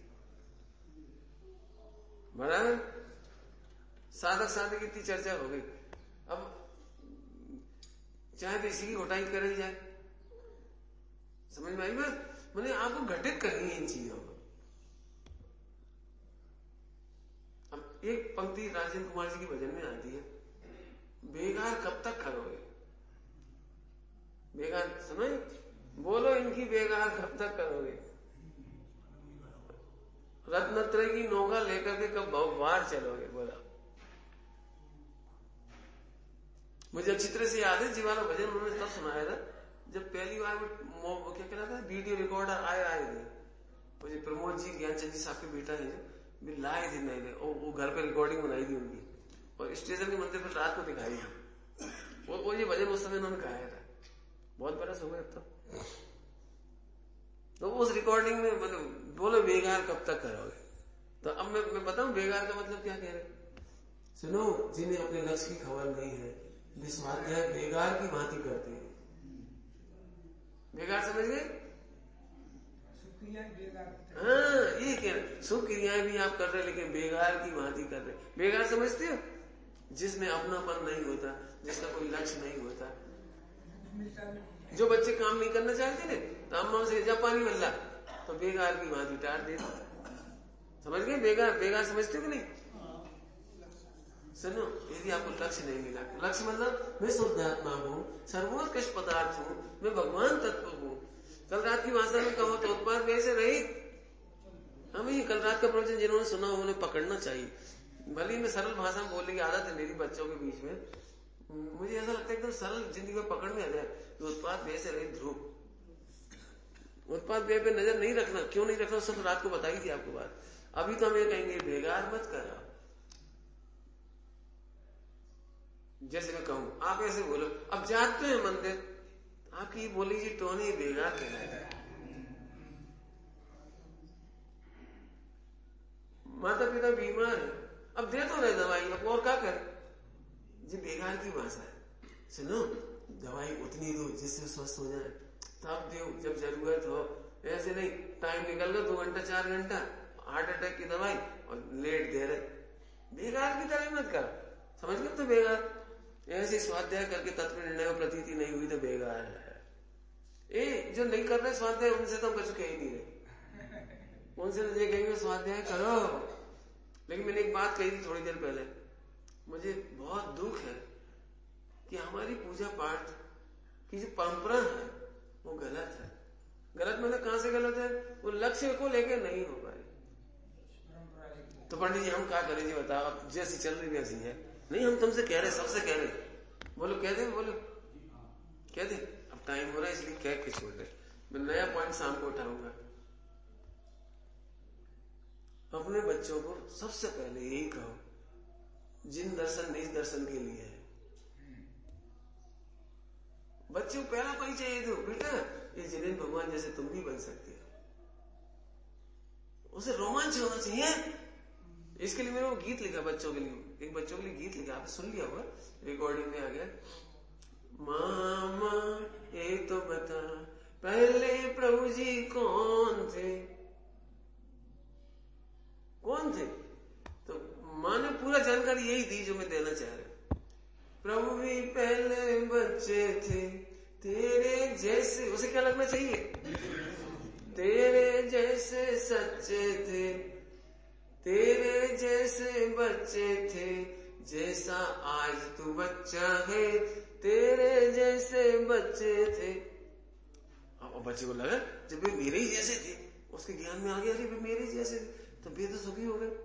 बराबर, साधक साधक इतनी चर्चा हो गई, अब चाहे तो इसी की घोटाई करी जाए, समझ में आई बात? मैंने आपको घटित करनी है इन चीजों को। अब एक पंक्ति राजेंद्र कुमार जी की भजन में आती है, बेगार कब तक करोगे? बेगार सुनो, बोलो इनकी बेगार कब तक करोगे? रत्नत्रय की नौका लेकर के कब बाहर चलोगे? बोला। मुझे अच्छी तरह से याद है, जीवाला भजन उन्होंने तब सुनाया था जब पहली बार क्या कहना था वीडियो रिकॉर्डर आए थे, मुझे प्रमोद जी ज्ञानचंद जी साहब के बेटा है भी लाए थे, नहीं थे वो घर पे रिकॉर्डिंग बनाई थी उनकी और स्टेशन के मंदिर पर रात को दिखाई थी। वो ये भजन उस समय उन्होंने गाया था, बहुत बरस हो गए अब तो उस रिकॉर्डिंग में मतलब बोलो बेगार कब तक करोगे? तो अब मैं बताऊं बेगार का मतलब क्या कह रहे? सुनो, जिन्हें अपने लक्ष्य की खबर नहीं है विस्वाध्याय बेगार की भांति करते हैं। बेगार समझ गए? हाँ, ये क्या सुख क्रियाएं भी आप कर रहे लेकिन बेगार की भांति कर रहे। बेगार समझते हो? जिसमें अपनापन नहीं होता, जिसका कोई लक्ष्य नहीं होता। जो बच्चे काम नहीं करना चाहते थे तो अम्मा से जब पानी मिल रहा तो बेगार की भांति टाट देते। समझ गए? बेगार समझते हो कि नहीं? सुनो, यदि आपको लक्ष्य नहीं मिला, लक्ष्य मतलब मैं शुद्ध आत्मा हूँ, सर्वोत्कृष्ट पदार्थ हूँ, मैं भगवान तत्व हूँ। कल रात की भाषा में कहो तो उत्पाद वैसे रहित। हमें कल रात का प्रवचन जिन्होंने सुना उन्हें पकड़ना चाहिए। भले मैं सरल भाषा में बोलने की आदत है मेरी बच्चों के बीच में, मुझे ऐसा लगता है एकदम सरल जिंदगी में पकड़ में आ जाए कि उत्पाद वैसे रहित ध्रुव। उत्पाद व्यय पे नजर नहीं रखना। क्यों नहीं रखना, सब रात को बताई थी आपको बात। अभी तो हम ये कहेंगे बेगार मत करा। जैसे मैं कहूं, आप ऐसे बोलो, अब जाते हैं मंदिर, आपकी बोली जी टोनी बेगार कहलाएगा। माता पिता बीमार है, अब दे तो रहे दवाई, अब और क्या करें जी, बेगार की भाषा है। सुनो, दवाई उतनी दो जिससे स्वस्थ हो जाए, तब दो जब जरूरत हो। ऐसे नहीं टाइम निकल गया 2 घंटा 4 घंटा, हार्ट अटैक की दवाई और लेट दे रहे। बेगार की तरह मत कर, समझ गए तो बेगार। ऐसे स्वाध्याय करके तत्व निर्णय में प्रतीति नहीं हुई तो बेगार है। ए जो नहीं कर रहे स्वाध्याय उनसे तो हम कुछ कह ही नहीं रहे, उनसे तो ये कहेंगे स्वाध्याय करो। लेकिन मैंने एक बात कही थी थोड़ी देर पहले, मुझे बहुत दुख है कि हमारी पूजा पाठ की जो परंपरा है वो गलत है। गलत मैंने कहां से गलत है, वो लक्ष्य को लेकर नहीं हो पाई। तो पंडित जी हम क्या करें जी बताओ, अब जैसी चल रही वैसी है। नहीं हम तुमसे कह रहे, सबसे कह रहे, बोलो कह दे, बोलो कह दे। अब टाइम हो रहा है इसलिए कह के छोड़ दे, मैं नया पॉइंट शाम को उठाऊंगा। अपने बच्चों को सबसे पहले यही कहो, जिन दर्शन निज दर्शन के लिए है, बच्चों को पहला परिचय दो, बेटा ये जिनेन्द्र भगवान जैसे तुम भी बन सकते हो। उसे रोमांच होना चाहिए। इसके लिए मैंने वो गीत लिखा बच्चों के लिए, एक बच्चों के लिए गीत लिखा, आपने सुन लिया होगा, रिकॉर्डिंग में आ गया। मामा ये तो बता पहले प्रभु जी कौन थे, कौन थे? तो माँ ने पूरा जानकारी यही दी जो मैं देना चाह रहा। प्रभु भी पहले बच्चे थे तेरे जैसे, उसे क्या लगना चाहिए, तेरे जैसे सच्चे थे, तेरे जैसे बच्चे थे, जैसा आज तू बच्चा है तेरे जैसे बच्चे थे। अब बच्चे को लगा जब वे मेरे ही जैसे थे, उसके ज्ञान में आ गया अरे वे मेरे ही जैसे थे, तो वे तो सुखी हो गए।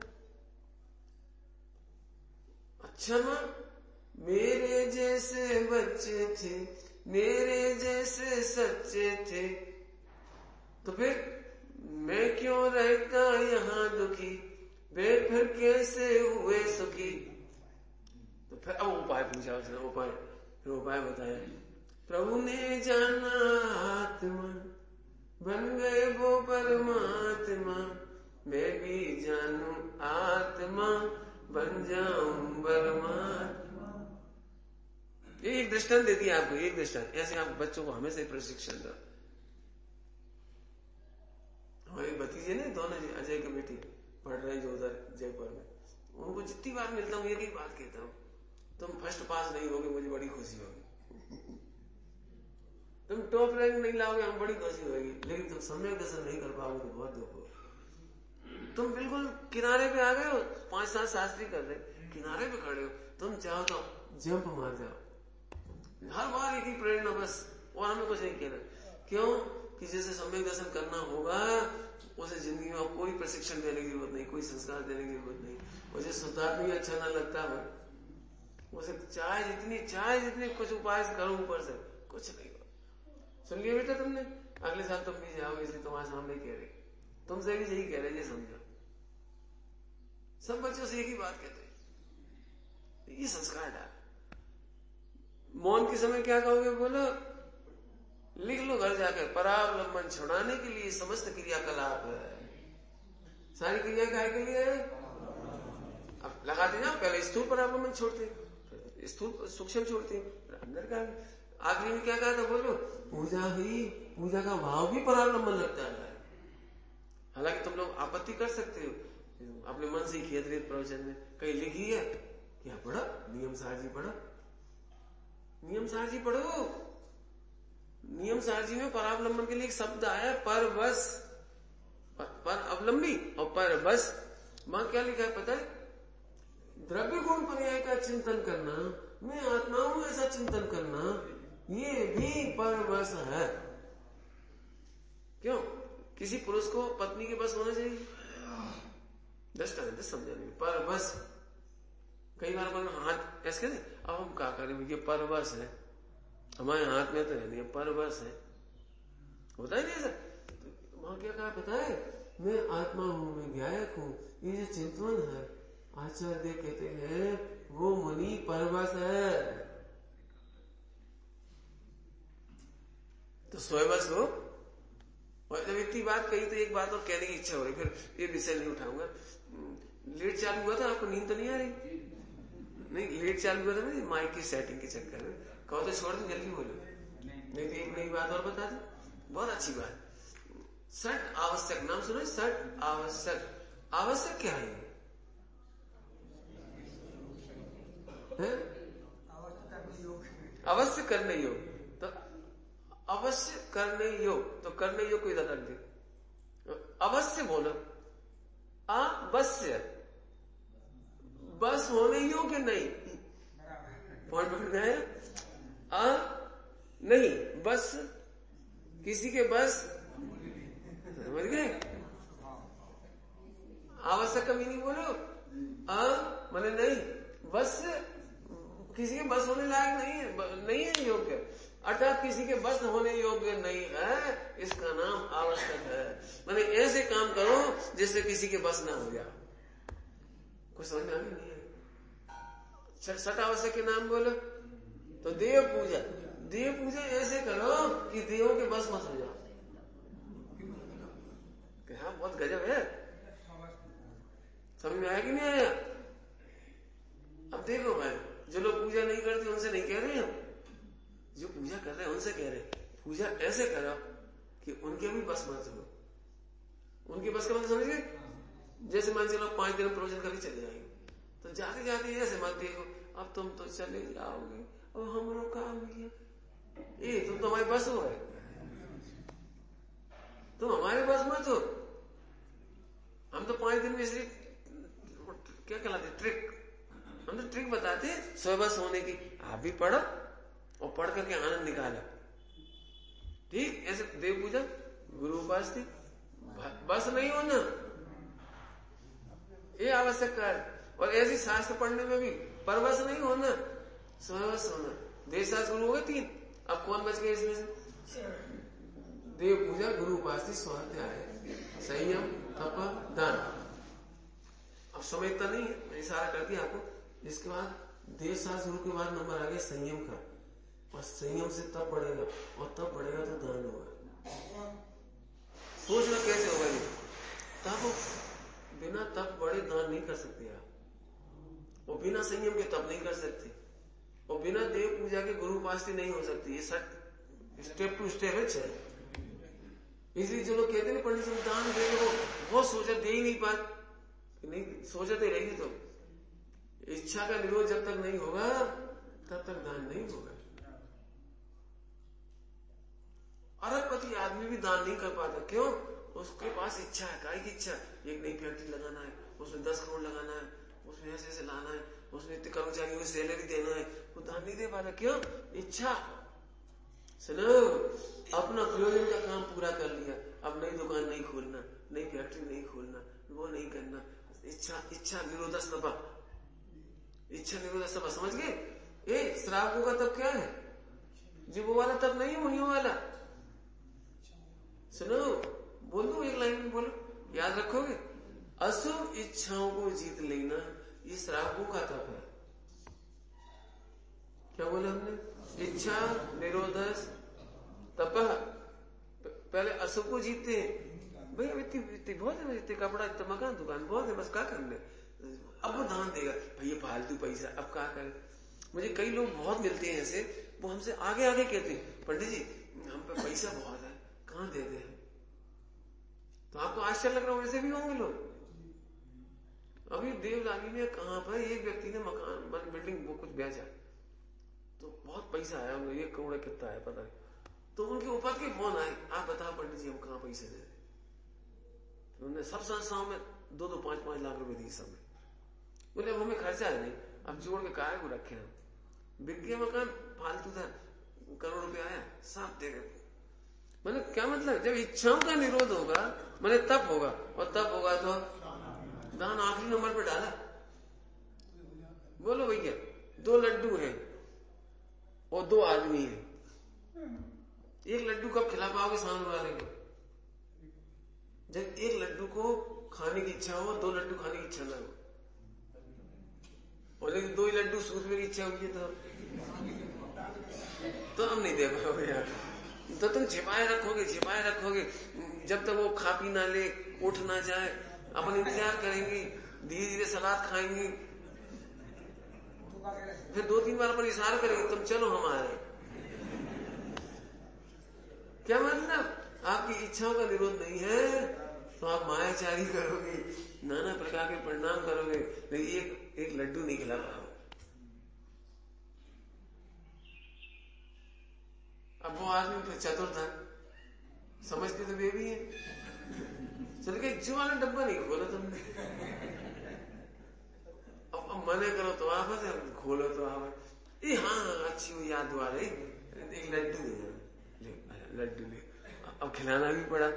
अच्छा मां, मेरे जैसे बच्चे थे, मेरे जैसे सच्चे थे, तो फिर मैं क्यों रहता यहाँ दुखी, वे फिर कैसे हुए सुखी। तो फिर अब उपाय पूछा उसने, उपाय, फिर उपाय बताया। प्रभु ने जाना आत्मा, बन गए वो परमात्मा, मैं भी जानू आत्मा, बन जाऊं परमात्मा। ये एक दृष्टांत दे दिया आपको, एक दृष्टांत। ऐसे आप बच्चों को हमेशा प्रशिक्षण दो। हमारे भतीजे ने दोनों, अजय की बेटी पढ़ रहे जो उधर जयपुर में, उनको जितनी बार मिलता हूँ एक ही बात कहता हूँ, तुम फर्स्ट पास नहीं होगे मुझे बड़ी खुशी होगी, तुम टॉप रैंक नहीं लाओगे हम बड़ी खुशी होगी, लेकिन तुम सम्यक दर्शन नहीं कर पाओगे तो बहुत दुख होगा। तुम बिल्कुल किनारे पे आ गए हो, 5-7 शास्त्री कर रहे, किनारे पे खड़े हो, तुम चाहो तो जंप मार जाओ। हर बार एक ही प्रेरणा बस, और हमें कुछ नहीं कहना। क्यों कि जैसे सम्यक दर्शन करना होगा उसे जिंदगी में कोई प्रशिक्षण देने की जरूरत नहीं, कोई संस्कार देने की जरूरत नहीं। उसे शुद्धात्मा भी अच्छा ना लगता है, उसे चाहे जितनी कुछ उपाय करो ऊपर से, कुछ नहीं हो। सुन लिया बेटा तुमने, अगले साल तुम भी जाओगे, इसलिए तुम्हारे सामने कह रहे, तुमसे भी यही कह रहे, ये समझो। सब बच्चों से एक ही बात कहते हैं, ये संस्कार डाल। मौन के समय क्या कहोगे, बोलो लिख लो घर जाकर, परावलंबन छुड़ाने के लिए समस्त क्रियाकलाप है। सारी क्रिया काय के लिए है? अब लगाते जाओ, पहले स्थूल परावलंबन छोड़ते, स्थूल सूक्ष्म छोड़ते, अंदर का। आखिरी में क्या कहा था, बोलो पूजा हुई, पूजा का भाव भी परावलंबन लगता है। हालांकि तुम लोग आपत्ति कर सकते हो, अपने मन से खेत रेत प्रवचन में कहीं लिखी है, क्या पढ़ो, नियम सार जी पढ़ो, नियम सार जी पढ़ो। नियम सारजी में परावलंबन के लिए एक शब्द आया, पर बस, पर अवलंबी और पर बस। वहां क्या लिखा है पता है, द्रव्य गुण पर्याय का चिंतन करना, मैं आत्मा हूं ऐसा चिंतन करना, ये भी परवश है। क्यों? किसी पुरुष को पत्नी के बस होना चाहिए? दृष्टांत समझाने परवश। कई बार हाथ ऐसे कहते, अब हम क्या करें, ये परवश है, हमारे हाथ में तो है नहीं, परवश है, होता ही नहीं ऐसा। तो वहां क्या कहा पता है, मैं आत्मा हूं, मैं ज्ञायक हूं, ये जो चिंतन है, आचार्य कहते हैं वो मुनि परवश है। तो स्वयंवश हो। और जब इतनी बात कही तो एक बात और कहने की इच्छा हो रही, फिर ये विषय नहीं उठाऊंगा। लेट चालू हुआ था, आपको नींद तो नहीं आ रही? नहीं, लेट चालू हुआ था ना माइक की सेटिंग के चक्कर में। कहो तो छोड़ दो, जल्दी बोलो, नहीं तो एक नई बात और बता दो, बहुत अच्छी बात। सट आवश्यक, नाम सुनो, सट आवश्यक। आवश्यक क्या है? अवश्य करने योग। तो अवश्य करने योग, तो करने योग को इधर रख दे। अवश्य बोलो, अवश्य, बस होने योग्य नहीं। पॉइंट पकड़ गए? नहीं, बस किसी के बस, समझ गए? आवश्यक का मीनिंग बोलो, माने नहीं, बस किसी के बस होने लायक नहीं है योग्य, अर्थात किसी के बस होने योग्य नहीं है, इसका नाम आवश्यक है। माने ऐसे काम करो जिससे किसी के बस ना हो जाए। कुछ समझ में आ नहीं है? सट आवश्यक के नाम बोलो तो देव पूजा। देव पूजा ऐसे करो कि देवों के बस मत हो जाओ। हाँ, बहुत गजब है। समझ में आया कि नहीं आया? अब देखो भाई, जो लोग पूजा नहीं करते उनसे नहीं कह रहे हम, जो पूजा कर रहे हैं उनसे कह रहे हैं, पूजा ऐसे करो कि उनके भी बस मत हो। उनके बस का मतलब समझ गए? जैसे मान चलो 5 दिन प्रवचन करके चले जाएंगे, तो जाते जाते ऐसे मत देखो, अब तुम तो चले जाओगे, अब हम लोग काम किया, ये तुम तो हमारे बस हो गए, तुम हमारे बस मत हो। हम तो 5 दिन में इसलिए क्या कहलाते, ट्रिक, हम तो ट्रिक बताते स्वबस होने की। आप भी पढ़ो और पढ़ करके आनंद निकालो। ठीक, ऐसे देव पूजा, गुरु उपासना, बस नहीं होना, ये आवश्यक है। और ऐसी शास्त्र पढ़ने में भी परवश नहीं होना, स्वबस होना। देवशास्त्र गुरु हो गए 3, अब कौन बच गए इसमें से? देव पूजा, गुरु उपासना, स्वाध्याय, संयम, तप, दान। अब समझता नहीं है, मैं इशारा कर दिया आपको। इसके बाद देवशास्त्र गुरु के बाद नंबर आ गया संयम का, और संयम से तप बढ़ेगा, और तप बढ़ेगा तो दान होगा। सोचना कैसे होगा ये? तब बिना तप बढ़े दान नहीं कर सकते आप, और बिना संयम के तप नहीं कर सकते, और बिना देव पूजा के गुरु उपासना नहीं हो सकती। ये स्टेप टू स्टेप है। इसलिए जो लोग कहते हैं पंडित जी दान दे दो, बहुत सोचा, दे ही नहीं पाते, नहीं सोचते रहेंगे तो इच्छा का निरोध जब तक नहीं होगा तब तक दान नहीं होगा। अरबपति आदमी भी दान नहीं कर पाता, क्यों? उसके पास इच्छा है, काय की इच्छा, एक नई फैक्ट्री लगाना है, उसमें 10 करोड़ लगाना है, उसमें ऐसे लाना है, उसमें इतने कर्मचारियों को सैलरी देना है, वो दान नहीं दे पाता। क्यों? इच्छा। सुनो, अपना प्रयोजन का काम पूरा कर लिया, अब नई दुकान नहीं खोलना, नई फैक्ट्री नहीं खोलना, वो नहीं करना। इच्छा निरोध सभा, इच्छा निरोध सभा, समझ गए? श्रावकों का तब क्या है? जीवों वाला तब नहीं, मुनियों वाला। सुनो, बोल दो, एक लाइन में बोलो, याद रखोगे? अशुभ इच्छाओं को जीत लेना, ये श्रावकों का तप है। क्या बोला हमने? इच्छा निरोध तप। पहले अशुभ को जीतते हैं, भाई अब इतनी बहुत है, इतने कपड़ा, इतना मकान, दुकान बहुत है, बस क्या करने, अब वो दान देगा, भैया फालतू पैसा, अब क्या करें? मुझे कई लोग बहुत मिलते हैं ऐसे, वो हमसे आगे आगे कहते हैं, पंडित जी हम पे पैसा बहुत है, कहाँ दे दे? तो आपको आश्चर्य लग रहा हो, वैसे भी होंगे लोग। अभी देवलाली में कहां पर एक व्यक्ति ने मकान, बिल्डिंग, वो कुछ बेचा, तो बहुत पैसा आया, 1 करोड़ कितना है पता नहीं। तो उनके ऊपर के फोन आए, आप बताओ पंडित जी हम कहां पैसे दे दें? उन्होंने सब संस्थाओं में 2-2, 5-5 लाख रुपए दिए सब में। बोले अब हमें खर्चा है नहीं, अब जोड़ के काय को रखे हम, बिक गया मकान, फालतू था, करोड़ रुपया आया, सब दे गए। मतलब क्या मतलब, जब इच्छाओं का निरोध होगा मैंने तब होगा, और तब होगा तो दान आखिरी नंबर पे डाला। बोलो भैया 2 लड्डू हैं और 2 आदमी हैं, एक लड्डू कब खिला पाओगे सामने वाले को? जब एक लड्डू को खाने की इच्छा हो, 2 लड्डू खाने की इच्छा ना हो, और लेकिन 2 ही लड्डू सूखने की इच्छा होगी तो हम नहीं दे पाओगे यार। तो तुम छिपाए रखोगे जब तक वो खा पी ना ले, उठ ना जाए, अपन इंतजार करेंगे, धीरे धीरे सलाद खाएंगे, फिर 2-3 बार पर इशारा करेंगे तुम चलो हम आ रहे। क्या मतलब, आपकी इच्छाओं का निरोध नहीं है तो आप मायाचारी करोगे, नाना प्रकार के परिणाम करोगे, लेकिन एक लड्डू नहीं खिला पाओगे। अब वो आदमी तो चतुर था, समझते तो वे भी है, चल के जो वाला डब्बा नहीं खोला तुमने, अब मना करो तो वापस, खोलो तो वापस, हाँ अच्छी वो याद हुआ रही, एक लड्डू ले, लड्डू ले, अब खिलाना भी पड़ा।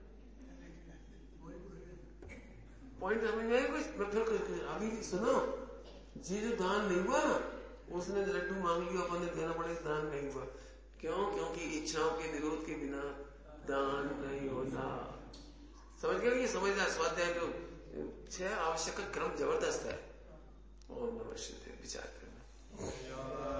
पॉइंट समझ में आया कुछ? मैं फिर कुछ अभी सुनो, जी जो दान नहीं हुआ उसने लड्डू मांग लिया, अपन ने देना पड़ेगा, दान नहीं हुआ। क्यों? क्योंकि इच्छाओं के निरोध के बिना दान नहीं होता। समझ गए? ये समझदार स्वाध्याय जो 6 आवश्यक क्रम जबरदस्त है। और विचार करना।